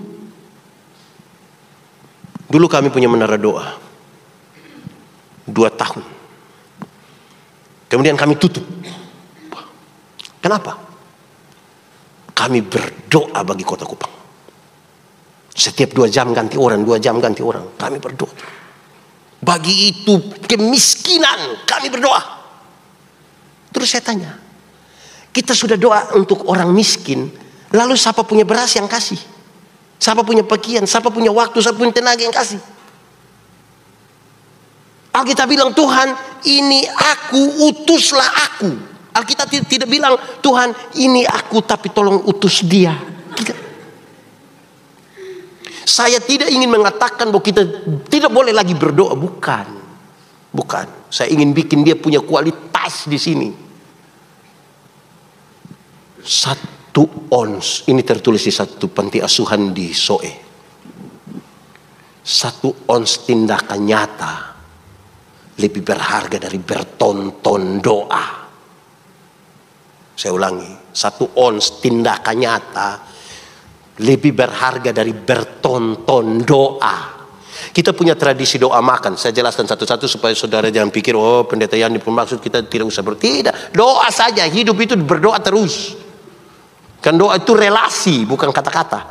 Dulu kami punya menara doa 2 tahun. Kemudian kami tutup. Kenapa? Kami berdoa bagi Kota Kupang. Setiap 2 jam ganti orang, 2 jam ganti orang. Kami berdoa. Bagi itu kemiskinan, kami berdoa. Terus saya tanya, kita sudah doa untuk orang miskin, lalu siapa punya beras yang kasih? Siapa punya pakaian? Siapa punya waktu? Siapa punya tenaga yang kasih? Alkitab bilang, Tuhan ini aku, utuslah aku. Alkitab tidak bilang, Tuhan ini aku tapi tolong utus dia. Saya tidak ingin mengatakan bahwa kita tidak boleh lagi berdoa. Bukan. Saya ingin bikin dia punya kualitas di sini. 1 ons, ini tertulis di satu panti asuhan di Soe. 1 ons tindakan nyata lebih berharga dari bertonton doa. Saya ulangi, 1 ons tindakan nyata lebih berharga dari bertonton doa. Kita punya tradisi doa makan. Saya jelaskan satu-satu supaya saudara jangan pikir, oh pendeta Yani bermaksud kita tidak usah tidak. Doa saja, hidup itu berdoa terus. Kan doa itu relasi, bukan kata-kata.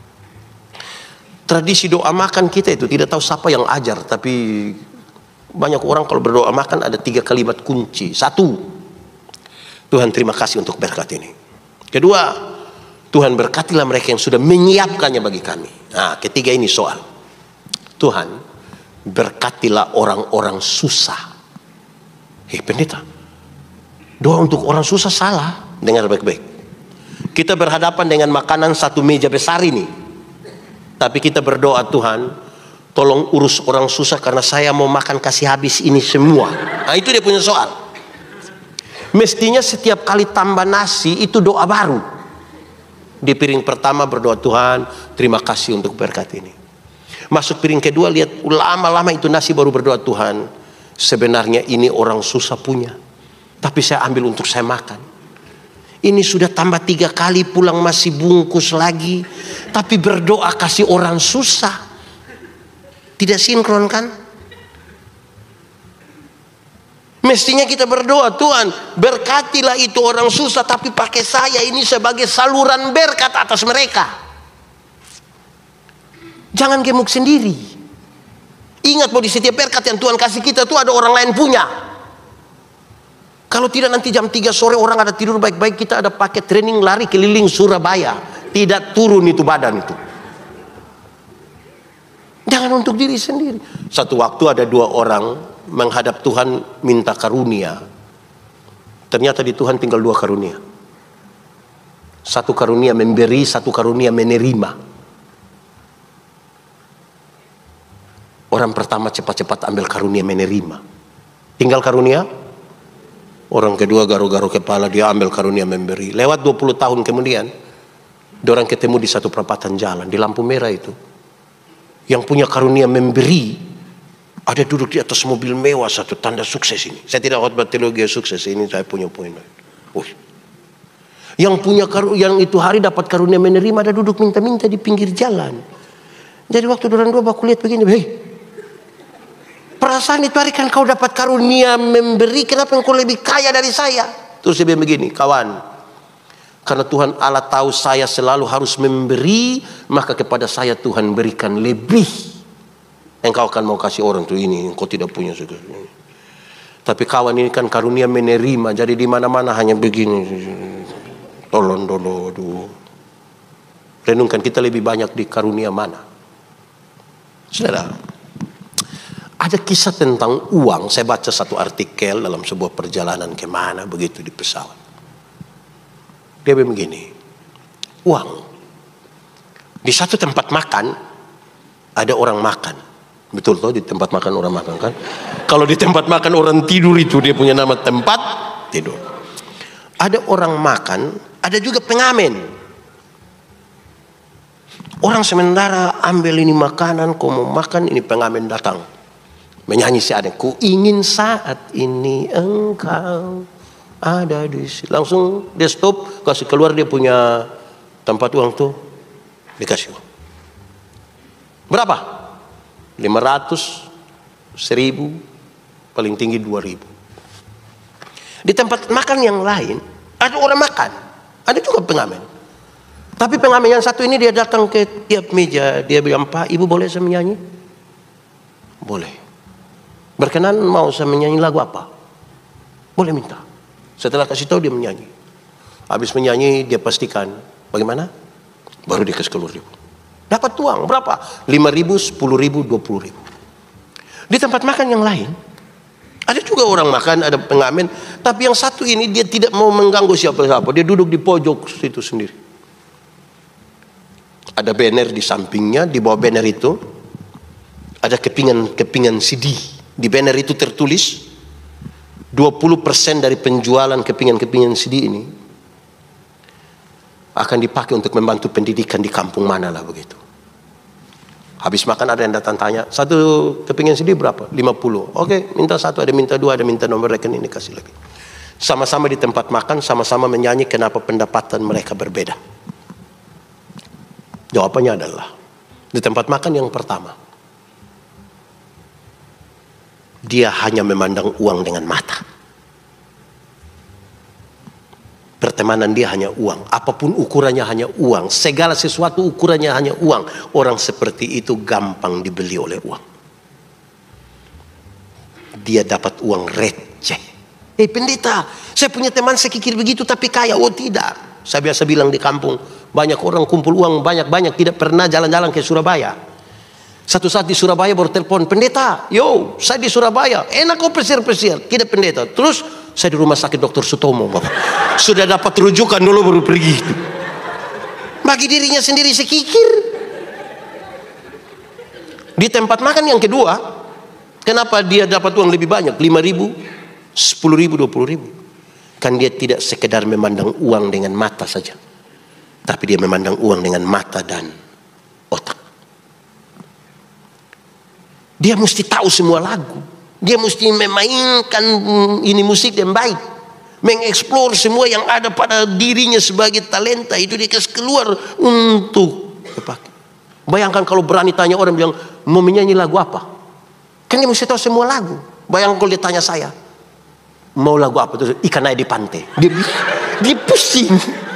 Tradisi doa makan kita itu tidak tahu siapa yang ajar, tapi banyak orang kalau berdoa makan ada 3 kalimat kunci. 1, Tuhan terima kasih untuk berkat ini. Kedua, Tuhan berkatilah mereka yang sudah menyiapkannya bagi kami. Nah, ketiga ini soal, Tuhan berkatilah orang-orang susah. Pendeta, doa untuk orang susah salah. Dengar baik-baik. Kita berhadapan dengan makanan 1 meja besar ini, tapi kita berdoa, Tuhan tolong urus orang susah karena saya mau makan kasih habis ini semua. Nah itu dia punya soal. Mestinya setiap kali tambah nasi itu doa baru. Di piring pertama berdoa, Tuhan terima kasih untuk berkat ini. Masuk piring kedua, lihat lama-lama itu nasi, baru berdoa, Tuhan sebenarnya ini orang susah punya, tapi saya ambil untuk saya makan. Ini sudah tambah 3 kali, pulang masih bungkus lagi, tapi berdoa kasih orang susah. Tidak sinkron kan? Mestinya kita berdoa, Tuhan berkatilah itu orang susah, tapi pakai saya ini sebagai saluran berkat atas mereka. Jangan gemuk sendiri. Ingat bahwa di setiap berkat yang Tuhan kasih kita itu ada orang lain punya. Kalau tidak nanti jam 3 sore orang ada tidur baik-baik, kita ada pakai training lari keliling Surabaya. Tidak turun itu badan itu. Jangan untuk diri sendiri. Satu waktu ada 2 orang menghadap Tuhan minta karunia. Ternyata di Tuhan tinggal 2 karunia. 1 karunia memberi, 1 karunia menerima. Orang pertama cepat-cepat ambil karunia menerima. Tinggal karunia. Orang kedua garu-garu kepala, dia ambil karunia memberi. Lewat 20 tahun kemudian, orang ketemu di satu perapatan jalan, di lampu merah itu. yang punya karunia memberi, ada duduk di atas mobil mewah, satu tanda sukses ini. Saya tidak khotbah teologi sukses, ini saya punya poin. Yang punya yang itu hari dapat karunia menerima, ada duduk minta-minta di pinggir jalan. Jadi waktu dorang dua baku lihat begini, hei, perasaan itu hari kan kau dapat karunia memberi, kenapa engkau lebih kaya dari saya? Terus dia bilang begini, kawan, karena Tuhan Allah tahu saya selalu harus memberi, maka kepada saya Tuhan berikan lebih. Engkau akan mau kasih orang tuh ini, engkau tidak punya segala. Tapi kawan ini kan karunia menerima, jadi di mana-mana hanya begini. Tolong dulu. Renungkan kita lebih banyak di karunia mana? Saudara, ada kisah tentang uang. Saya baca satu artikel dalam sebuah perjalanan kemana begitu di pesawat. Dia bilang begini, uang. Di satu tempat makan ada orang makan. Betul toh, di tempat makan orang makan kan? Kalau di tempat makan orang tidur itu dia punya nama tempat tidur. Ada orang makan, ada juga pengamen. Orang sementara ambil ini makanan, kau mau makan, ini pengamen datang. Menyanyi si adek, ku ingin saat ini engkau ada di sini. Langsung dia stop, kasih keluar dia punya tempat uang tuh, dikasih uang. Berapa? 500, 1000, paling tinggi 2000. Di tempat makan yang lain ada orang makan, ada juga pengamen. Tapi pengamen yang satu ini dia datang ke tiap meja, dia bilang, Pak, Ibu boleh saya menyanyi? Boleh. Berkenan mau saya menyanyi lagu apa? Boleh minta. Setelah kasih tahu dia menyanyi. Habis menyanyi dia pastikan bagaimana? Baru dia kasih keluar dia. Dapat uang berapa? 5.000, 10.000, 20.000. Di tempat makan yang lain ada juga orang makan, ada pengamen. Tapi yang satu ini dia tidak mau mengganggu siapa-siapa. Dia duduk di pojok situ sendiri. Ada banner di sampingnya, di bawah banner itu ada kepingan CD. Di banner itu tertulis 20% dari penjualan kepingan CD ini akan dipakai untuk membantu pendidikan di kampung mana lah begitu. Habis makan ada yang datang tanya, satu kepingan CD berapa? 50. Oke, minta satu, ada minta dua, ada minta nomor rekening, dikasih lagi. Sama-sama di tempat makan, sama-sama menyanyi, kenapa pendapatan mereka berbeda? Jawabannya adalah di tempat makan yang pertama, dia hanya memandang uang dengan mata. Pertemanan dia hanya uang, apapun ukurannya hanya uang, segala sesuatu ukurannya hanya uang. Orang seperti itu gampang dibeli oleh uang. Dia dapat uang receh. Pendeta, saya punya teman sekikir begitu tapi kaya. Oh tidak, saya biasa bilang di kampung, banyak orang kumpul uang banyak-banyak tidak pernah jalan-jalan ke Surabaya. Satu saat di Surabaya baru telepon, pendeta, yo saya di Surabaya, enak kok pesir-pesir. Tidak pendeta, terus saya di rumah sakit Dr. Sutomo, Bapak. Sudah dapat rujukan dulu baru pergi. Bagi dirinya sendiri sekikir. Di tempat makan yang kedua, kenapa dia dapat uang lebih banyak? 5.000, 10.000, 20.000. Kan dia tidak sekedar memandang uang dengan mata saja, tapi dia memandang uang dengan mata dan otak. Dia mesti tahu semua lagu. Dia mesti memainkan ini musik yang baik. Mengeksplor semua yang ada pada dirinya sebagai talenta. Itu dia kasih keluar untuk dipakai. Bayangkan kalau berani tanya orang bilang, mau menyanyi lagu apa? Kan dia mesti tahu semua lagu. Bayangkan kalau dia tanya saya, mau lagu apa? Terus ikan air di pantai. Dia pusing.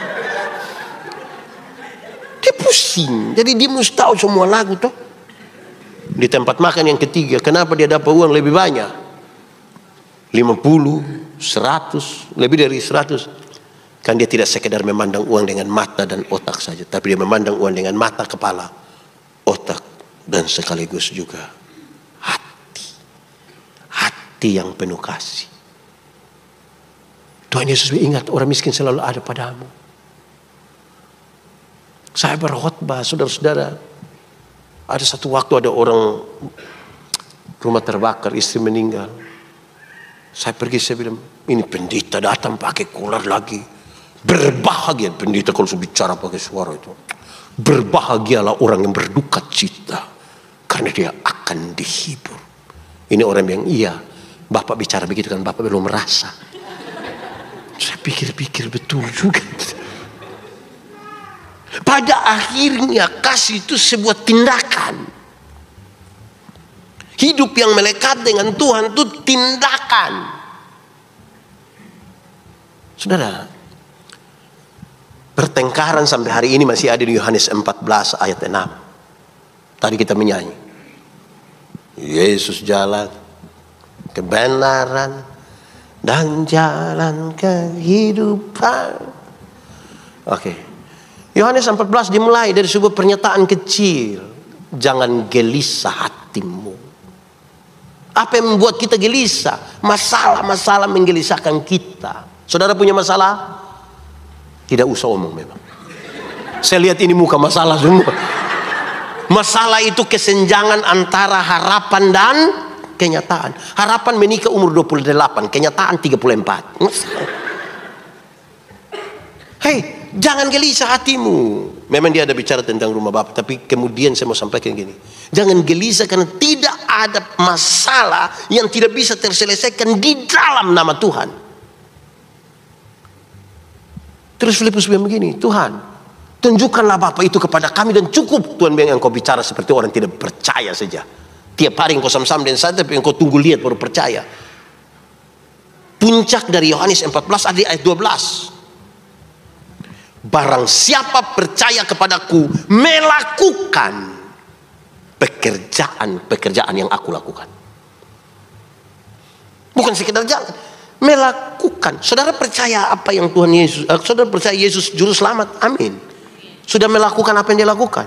Dia pusing. Jadi dia mesti tahu semua lagu tuh. Di tempat makan yang ketiga, kenapa dia dapat uang lebih banyak? 50, 100, lebih dari 100. Kan dia tidak sekedar memandang uang dengan mata dan otak saja, tapi dia memandang uang dengan mata, kepala, otak, dan sekaligus juga hati. Hati yang penuh kasih. Tuhan Yesus ingat, orang miskin selalu ada padamu. Saya berkhotbah, saudara-saudara. Ada satu waktu ada orang rumah terbakar, istri meninggal. Saya pergi, saya bilang, ini pendeta datang pakai kolar lagi. Berbahagia pendeta kalau bicara pakai suara itu. Berbahagialah orang yang berduka cita. karena dia akan dihibur. Ini orang yang iya, Bapak bicara begitu kan Bapak belum merasa. Saya pikir-pikir betul juga. Pada akhirnya kasih itu sebuah tindakan. Hidup yang melekat dengan Tuhan itu tindakan. Saudara, pertengkaran sampai hari ini masih ada di Yohanes 14 ayat 6. Tadi kita menyanyi. Yesus jalan kebenaran dan jalan kehidupan. Oke. Yohanes 14 dimulai dari sebuah pernyataan kecil. Jangan gelisah hatimu. Apa yang membuat kita gelisah? Masalah-masalah menggelisahkan kita. Saudara punya masalah? Tidak usah omong memang. Saya lihat ini muka masalah semua. Masalah itu kesenjangan antara harapan dan kenyataan. Harapan menikah umur 28, kenyataan 34. Hei, jangan gelisah hatimu. Memang dia ada bicara tentang rumah Bapak, tapi kemudian saya mau sampaikan gini. Jangan gelisah karena tidak ada masalah yang tidak bisa terselesaikan di dalam nama Tuhan. Terus Filipus bilang begini, Tuhan, tunjukkanlah Bapa itu kepada kami dan cukup. Tuhan bilang engkau bicara seperti orang tidak percaya saja. Tiap hari engkau sam-sam dan saya, tapi engkau tunggu lihat baru percaya. Puncak dari Yohanes 14 ada di ayat 12. Barang siapa percaya kepadaku melakukan pekerjaan yang aku lakukan. Bukan sekedar jalan, melakukan. Saudara percaya apa yang Tuhan Yesus, saudara percaya Yesus juru selamat? Amin. Sudah melakukan apa yang dia lakukan.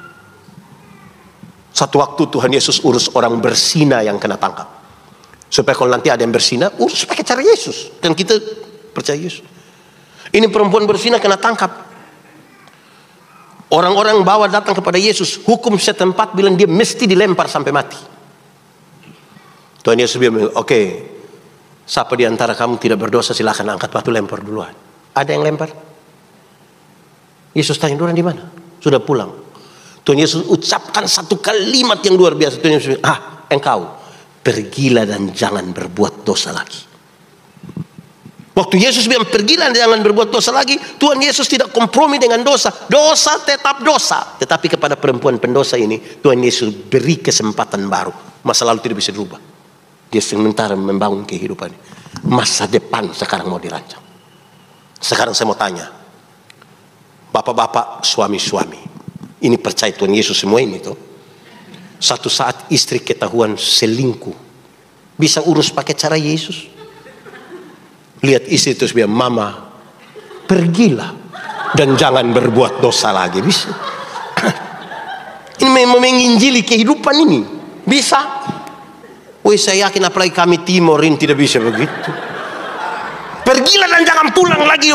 Satu waktu Tuhan Yesus urus orang berzina yang kena tangkap. Supaya kalau nanti ada yang berzina, urus pakai cara Yesus. Dan kita percaya Yesus. Ini perempuan berzina kena tangkap. Orang-orang bawa datang kepada Yesus. Hukum setempat bilang dia mesti dilempar sampai mati. Tuhan Yesus bilang, oke, siapa di antara kamu tidak berdosa silakan angkat batu lempar duluan. Ada yang lempar? Yesus tanya, orang di mana? Sudah pulang. Tuhan Yesus ucapkan satu kalimat yang luar biasa. Tuhan Yesus bilang, engkau pergilah dan jangan berbuat dosa lagi. Waktu Yesus bilang pergilah dan jangan berbuat dosa lagi, Tuhan Yesus tidak kompromi dengan dosa. Dosa tetap dosa. Tetapi kepada perempuan pendosa ini, Tuhan Yesus beri kesempatan baru. Masa lalu tidak bisa dirubah. Dia sementara membangun kehidupan. Masa depan sekarang mau dirancang. Sekarang saya mau tanya, bapak-bapak, suami-suami, ini percaya Tuhan Yesus semua ini tuh. Satu saat istri ketahuan selingkuh, bisa urus pakai cara Yesus? Lihat istri terus bilang, mama pergilah dan jangan berbuat dosa lagi. Bisa. Ini memang menginjili kehidupan ini. Bisa. Woi, saya yakin apalagi kami Timur ini tidak bisa begitu. Pergilah dan jangan pulang lagi.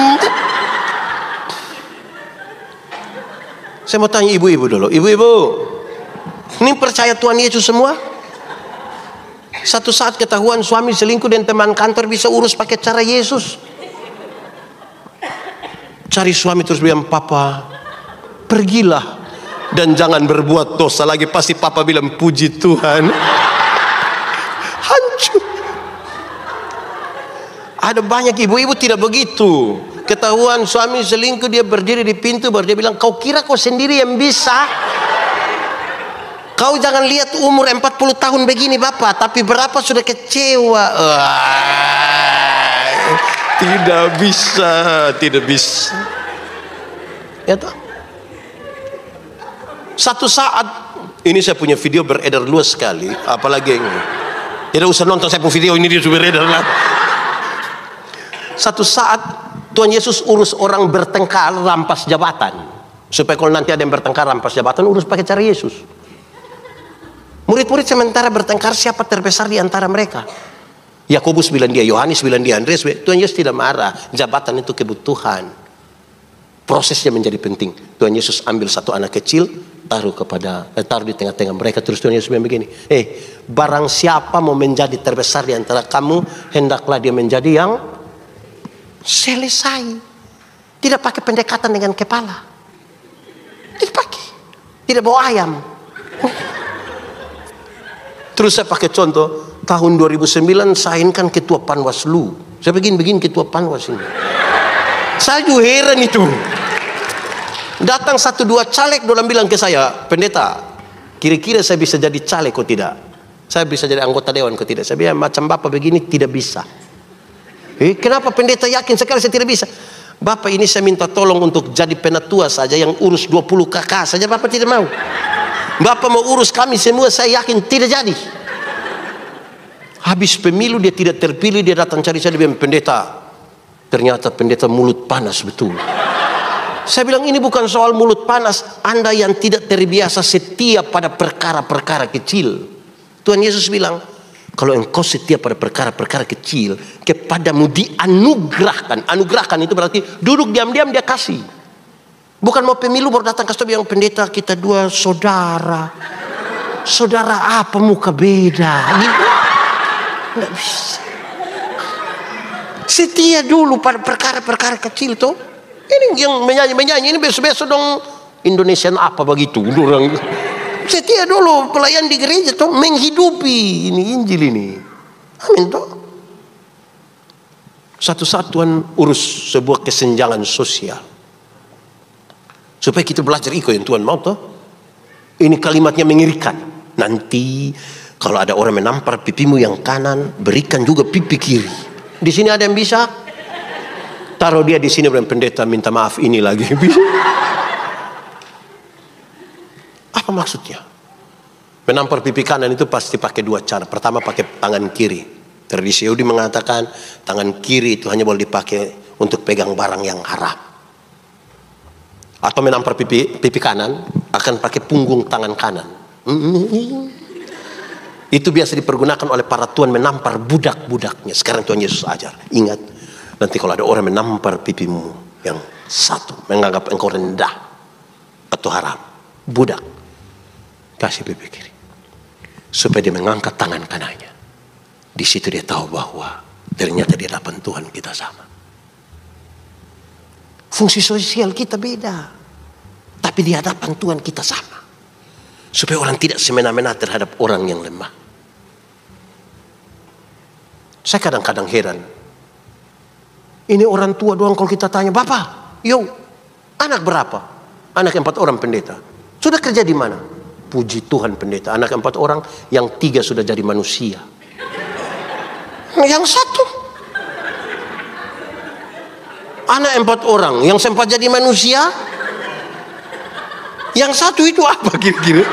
Saya mau tanya ibu-ibu dulu. Ibu-ibu, ini percaya Tuhan Yesus semua? Satu saat ketahuan suami selingkuh dan teman kantor, bisa urus pakai cara Yesus. Cari suami terus bilang, papa pergilah dan jangan berbuat dosa lagi. Pasti papa bilang, puji Tuhan. Hancur. Ada banyak ibu-ibu tidak begitu. Ketahuan suami selingkuh, dia berdiri di pintu baru dia bilang, kau kira kau sendiri yang bisa? Kau jangan lihat umur 40 tahun begini Bapak, tapi berapa sudah kecewa. Tidak bisa, tidak bisa. Ya toh? Satu saat, ini saya punya video beredar luas sekali, apalagi ini. Tidak usah nonton saya punya video ini, dia sudah beredar lah. Satu saat Tuhan Yesus urus orang bertengkar rampas jabatan. Supaya kalau nanti ada yang bertengkar rampas jabatan, urus pakai cara Yesus. Murid-murid sementara bertengkar siapa terbesar di antara mereka. Yakobus bilang dia, Yohanes bilang dia, Andreas. Tuhan Yesus tidak marah. Jabatan itu kebutuhan. Prosesnya menjadi penting. Tuhan Yesus ambil satu anak kecil, taruh di tengah-tengah mereka. Terus Tuhan Yesus bilang begini, barang siapa mau menjadi terbesar di antara kamu, hendaklah dia menjadi yang selesai. Tidak pakai pendekatan dengan kepala. Tidak pakai. Tidak bawa ayam. Terus saya pakai contoh, tahun 2009 saya ini kan ketua Panwaslu. Saya begini ketua Panwas ini. Saya juga heran itu. Datang 1-2 caleg, orang bilang ke saya, pendeta, kira-kira saya bisa jadi caleg atau tidak? Saya bisa jadi anggota dewan atau tidak? Saya bilang, macam Bapak begini tidak bisa. Kenapa pendeta yakin sekali saya tidak bisa? Bapak ini saya minta tolong untuk jadi penatua saja, yang urus 20 kakak saja Bapak tidak mau. Bapak mau urus kami semua, saya yakin tidak jadi. Habis pemilu dia tidak terpilih, dia datang cari saya, dia bilang, pendeta, ternyata pendeta mulut panas betul. Saya bilang, ini bukan soal mulut panas, Anda yang tidak terbiasa setia pada perkara-perkara kecil. Tuhan Yesus bilang, kalau engkau setia pada perkara-perkara kecil, kepadamu dianugerahkan. Anugerahkan itu berarti duduk diam-diam dia kasih. Bukan mau pemilu baru datang kasih bilang, pendeta kita dua saudara. Saudara apa muka beda? Nggak bisa. Setia dulu pada perkara-perkara kecil tuh. Ini yang menyanyi ini besok-besok dong Indonesian apa begitu orang. Setia dulu pelayan di gereja tuh menghidupi ini Injil ini. Amin toh. Satu-satuan urus sebuah kesenjangan sosial. Supaya kita belajar ikut yang Tuhan mau toh. Ini kalimatnya mengerikan. Nanti kalau ada orang menampar pipimu yang kanan, berikan juga pipi kiri. Di sini ada yang bisa? Taruh dia di sini, bilang, pendeta minta maaf ini lagi. Apa maksudnya? Menampar pipi kanan itu pasti pakai 2 cara. Pertama pakai tangan kiri. Tradisi Yahudi mengatakan tangan kiri itu hanya boleh dipakai untuk pegang barang yang haram. Atau menampar pipi kanan akan pakai punggung tangan kanan. Itu biasa dipergunakan oleh para tuan menampar budak-budaknya. Sekarang Tuhan Yesus ajar. Ingat, nanti kalau ada orang menampar pipimu yang satu, menganggap engkau rendah atau haram, budak, kasih pipi kiri. Supaya dia mengangkat tangan kanannya. Di situ dia tahu bahwa ternyata di hadapan Tuhan kita sama. Fungsi sosial kita beda. Tapi di hadapan Tuhan kita sama. Supaya orang tidak semena-mena terhadap orang yang lemah. Saya kadang-kadang heran. Ini orang tua doang kalau kita tanya, Bapak, anak berapa? Anak 4 orang pendeta. Sudah kerja di mana? Puji Tuhan pendeta, anak 4 orang, yang 3 sudah jadi manusia. Yang 1 anak 4 orang, yang sempat jadi manusia. Yang 1 itu apa kira-kira?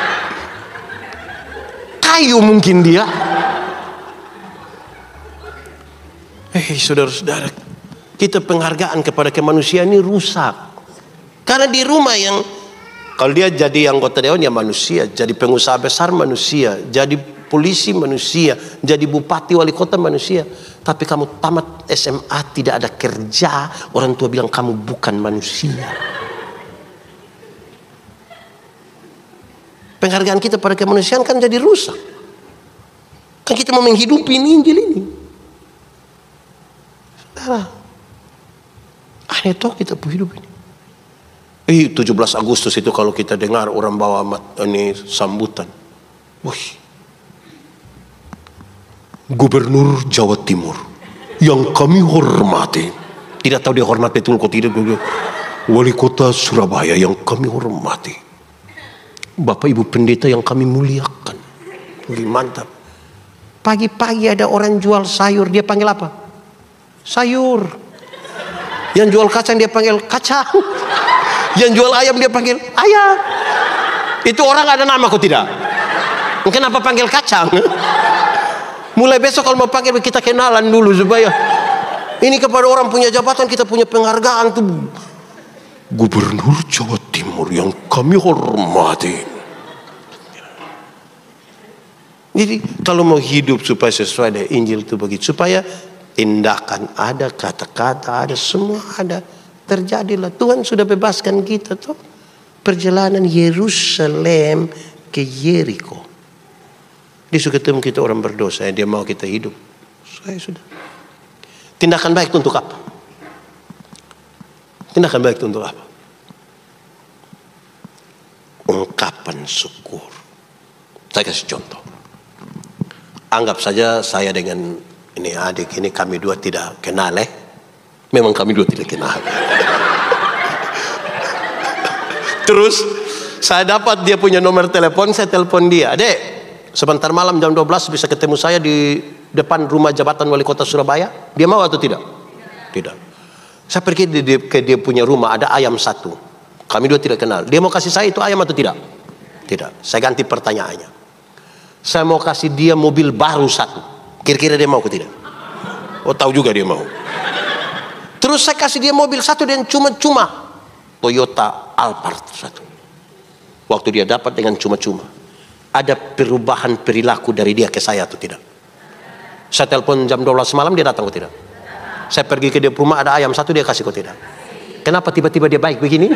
Kayu mungkin dia. Saudara-saudara, kita penghargaan kepada kemanusiaan ini rusak. Karena di rumah yang kalau dia jadi anggota dewan ya manusia, jadi pengusaha besar manusia, jadi polisi manusia, jadi bupati wali kota manusia. Tapi kamu tamat SMA tidak ada kerja, orang tua bilang kamu bukan manusia. Penghargaan kita pada kemanusiaan kan jadi rusak. Kan kita mau menghidupi Injil ini. Saudara, aneh toh kita hidup ini. 17 Agustus itu kalau kita dengar orang bawa ini sambutan. Gubernur Jawa Timur yang kami hormati. Tidak tahu dia hormat betul kok tidak. Wali kota Surabaya yang kami hormati. Bapak Ibu pendeta yang kami muliakan. Mantap. Pagi-pagi ada orang jual sayur, dia panggil apa? Sayur. Yang jual kacang dia panggil kacang. Yang jual ayam dia panggil ayam. Itu orang ada nama kok tidak? Kenapa panggil kacang? Mulai besok kalau mau panggil kita kenalan dulu supaya ini kepada orang punya jabatan kita punya penghargaan tuh. Gubernur Jawa Timur yang kami hormati. Jadi kalau mau hidup supaya sesuai dengan Injil itu begitu, supaya tindakan ada, kata-kata ada, semua ada. Terjadilah, Tuhan sudah bebaskan kita tuh. Perjalanan Yerusalem ke Yeriko. Dia suka ketemu kita orang berdosa, dia mau kita hidup. Saya sudah. Tindakan baik itu untuk apa? Tindakan baik itu untuk apa? Ungkapan syukur. Saya kasih contoh. Anggap saja saya dengan ini adik ini kami dua tidak kenal Memang kami dua tidak kenal. Terus saya dapat dia punya nomor telepon, saya telepon dia. Dek, sebentar malam jam 12 bisa ketemu saya di depan rumah jabatan wali kota Surabaya. Dia mau atau tidak? Tidak. Saya pergi ke dia punya rumah, ada ayam satu. Kami dua tidak kenal. Dia mau kasih saya itu ayam atau tidak? Tidak. Saya ganti pertanyaannya. Saya mau kasih dia mobil baru satu. Kira-kira dia mau atau tidak? Oh, tahu juga dia mau. Terus saya kasih dia mobil satu dan cuma-cuma Toyota Alphard satu. Waktu dia dapat dengan cuma-cuma, ada perubahan perilaku dari dia ke saya atau tidak? Saya telepon jam 12 malam, dia datang atau tidak? Saya pergi ke dia rumah, ada ayam satu, dia kasih atau tidak? Kenapa tiba-tiba dia baik begini?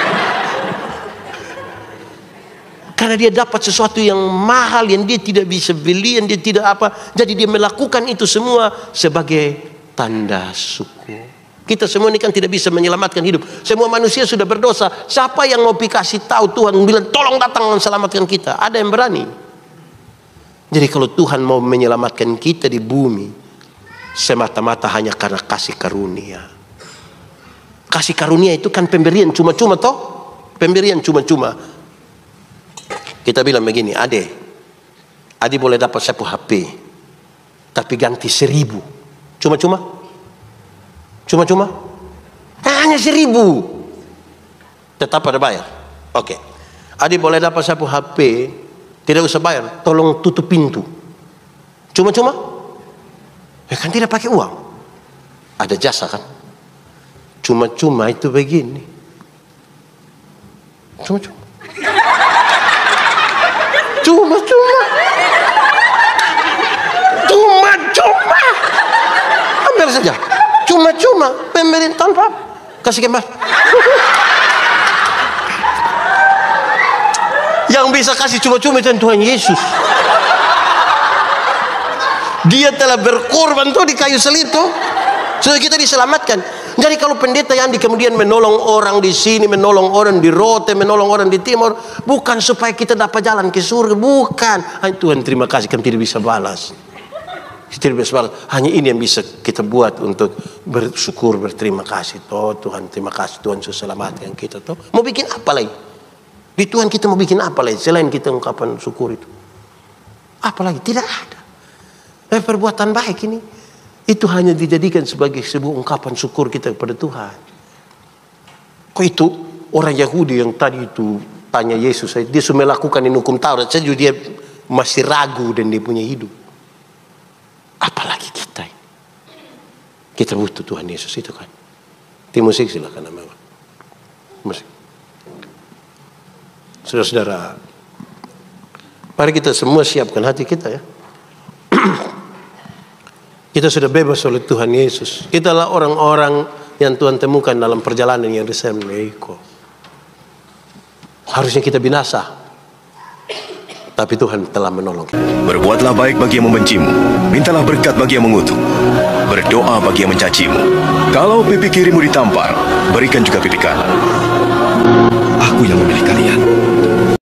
Karena dia dapat sesuatu yang mahal yang dia tidak bisa beli, yang dia tidak apa. Jadi dia melakukan itu semua sebagai tanda syukur. Kita semua ini kan tidak bisa menyelamatkan hidup. Semua manusia sudah berdosa. Siapa yang mau kasih tahu Tuhan bilang tolong datang selamatkan kita? Ada yang berani? Jadi kalau Tuhan mau menyelamatkan kita di bumi, semata-mata hanya karena kasih karunia. Kasih karunia itu kan pemberian cuma-cuma toh? Pemberian cuma-cuma. Kita bilang begini, Ade boleh dapat 1 HP, tapi ganti 1000. Cuma-cuma? Cuma-cuma? Hanya 1000. Tetap ada bayar. Oke. Adik boleh dapat 1 HP, tidak usah bayar. Tolong tutup pintu. Cuma-cuma? Kan tidak pakai uang. Ada jasa kan? Cuma-cuma itu begini. Cuma-cuma. Cuma-cuma. Cuma-cuma. Ambil saja. Cuma-cuma pemberian tanpa kasih kembali. Yang bisa kasih cuma-cuma itu Tuhan Yesus. Dia telah berkorban tuh di kayu salib tuh supaya kita diselamatkan. Jadi kalau pendeta yang kemudian menolong orang di sini, menolong orang di Rote, menolong orang di Timur, bukan supaya kita dapat jalan ke surga, bukan. Tuhan terima kasih, kami tidak bisa balas. Hanya ini yang bisa kita buat untuk bersyukur, berterima kasih. Tuhan terima kasih, Tuhan sudah selamatkan kita. Mau bikin apa lagi? Di Tuhan kita mau bikin apa lagi selain kita ungkapan syukur itu? Apalagi tidak ada. Perbuatan baik ini itu hanya dijadikan sebagai sebuah ungkapan syukur kita kepada Tuhan. Kok itu orang Yahudi yang tadi itu tanya Yesus, dia sudah melakukan ini hukum Taurat saja, dia masih ragu dan dia punya hidup. Apalagi kita. Kita butuh Tuhan Yesus itu kan. Tim musik silakan nama. Musik. Saudara-saudara, mari kita semua siapkan hati kita ya. Kita sudah bebas oleh Tuhan Yesus. Kita adalah orang-orang yang Tuhan temukan dalam perjalanan yang disemaiku. Harusnya kita binasa, tapi Tuhan telah menolong. Berbuatlah baik bagi yang membencimu, mintalah berkat bagi yang mengutuk, berdoa bagi yang mencacimu. Kalau pipi kirimu ditampar, berikan juga pipi kanan. Aku yang memilih kalian.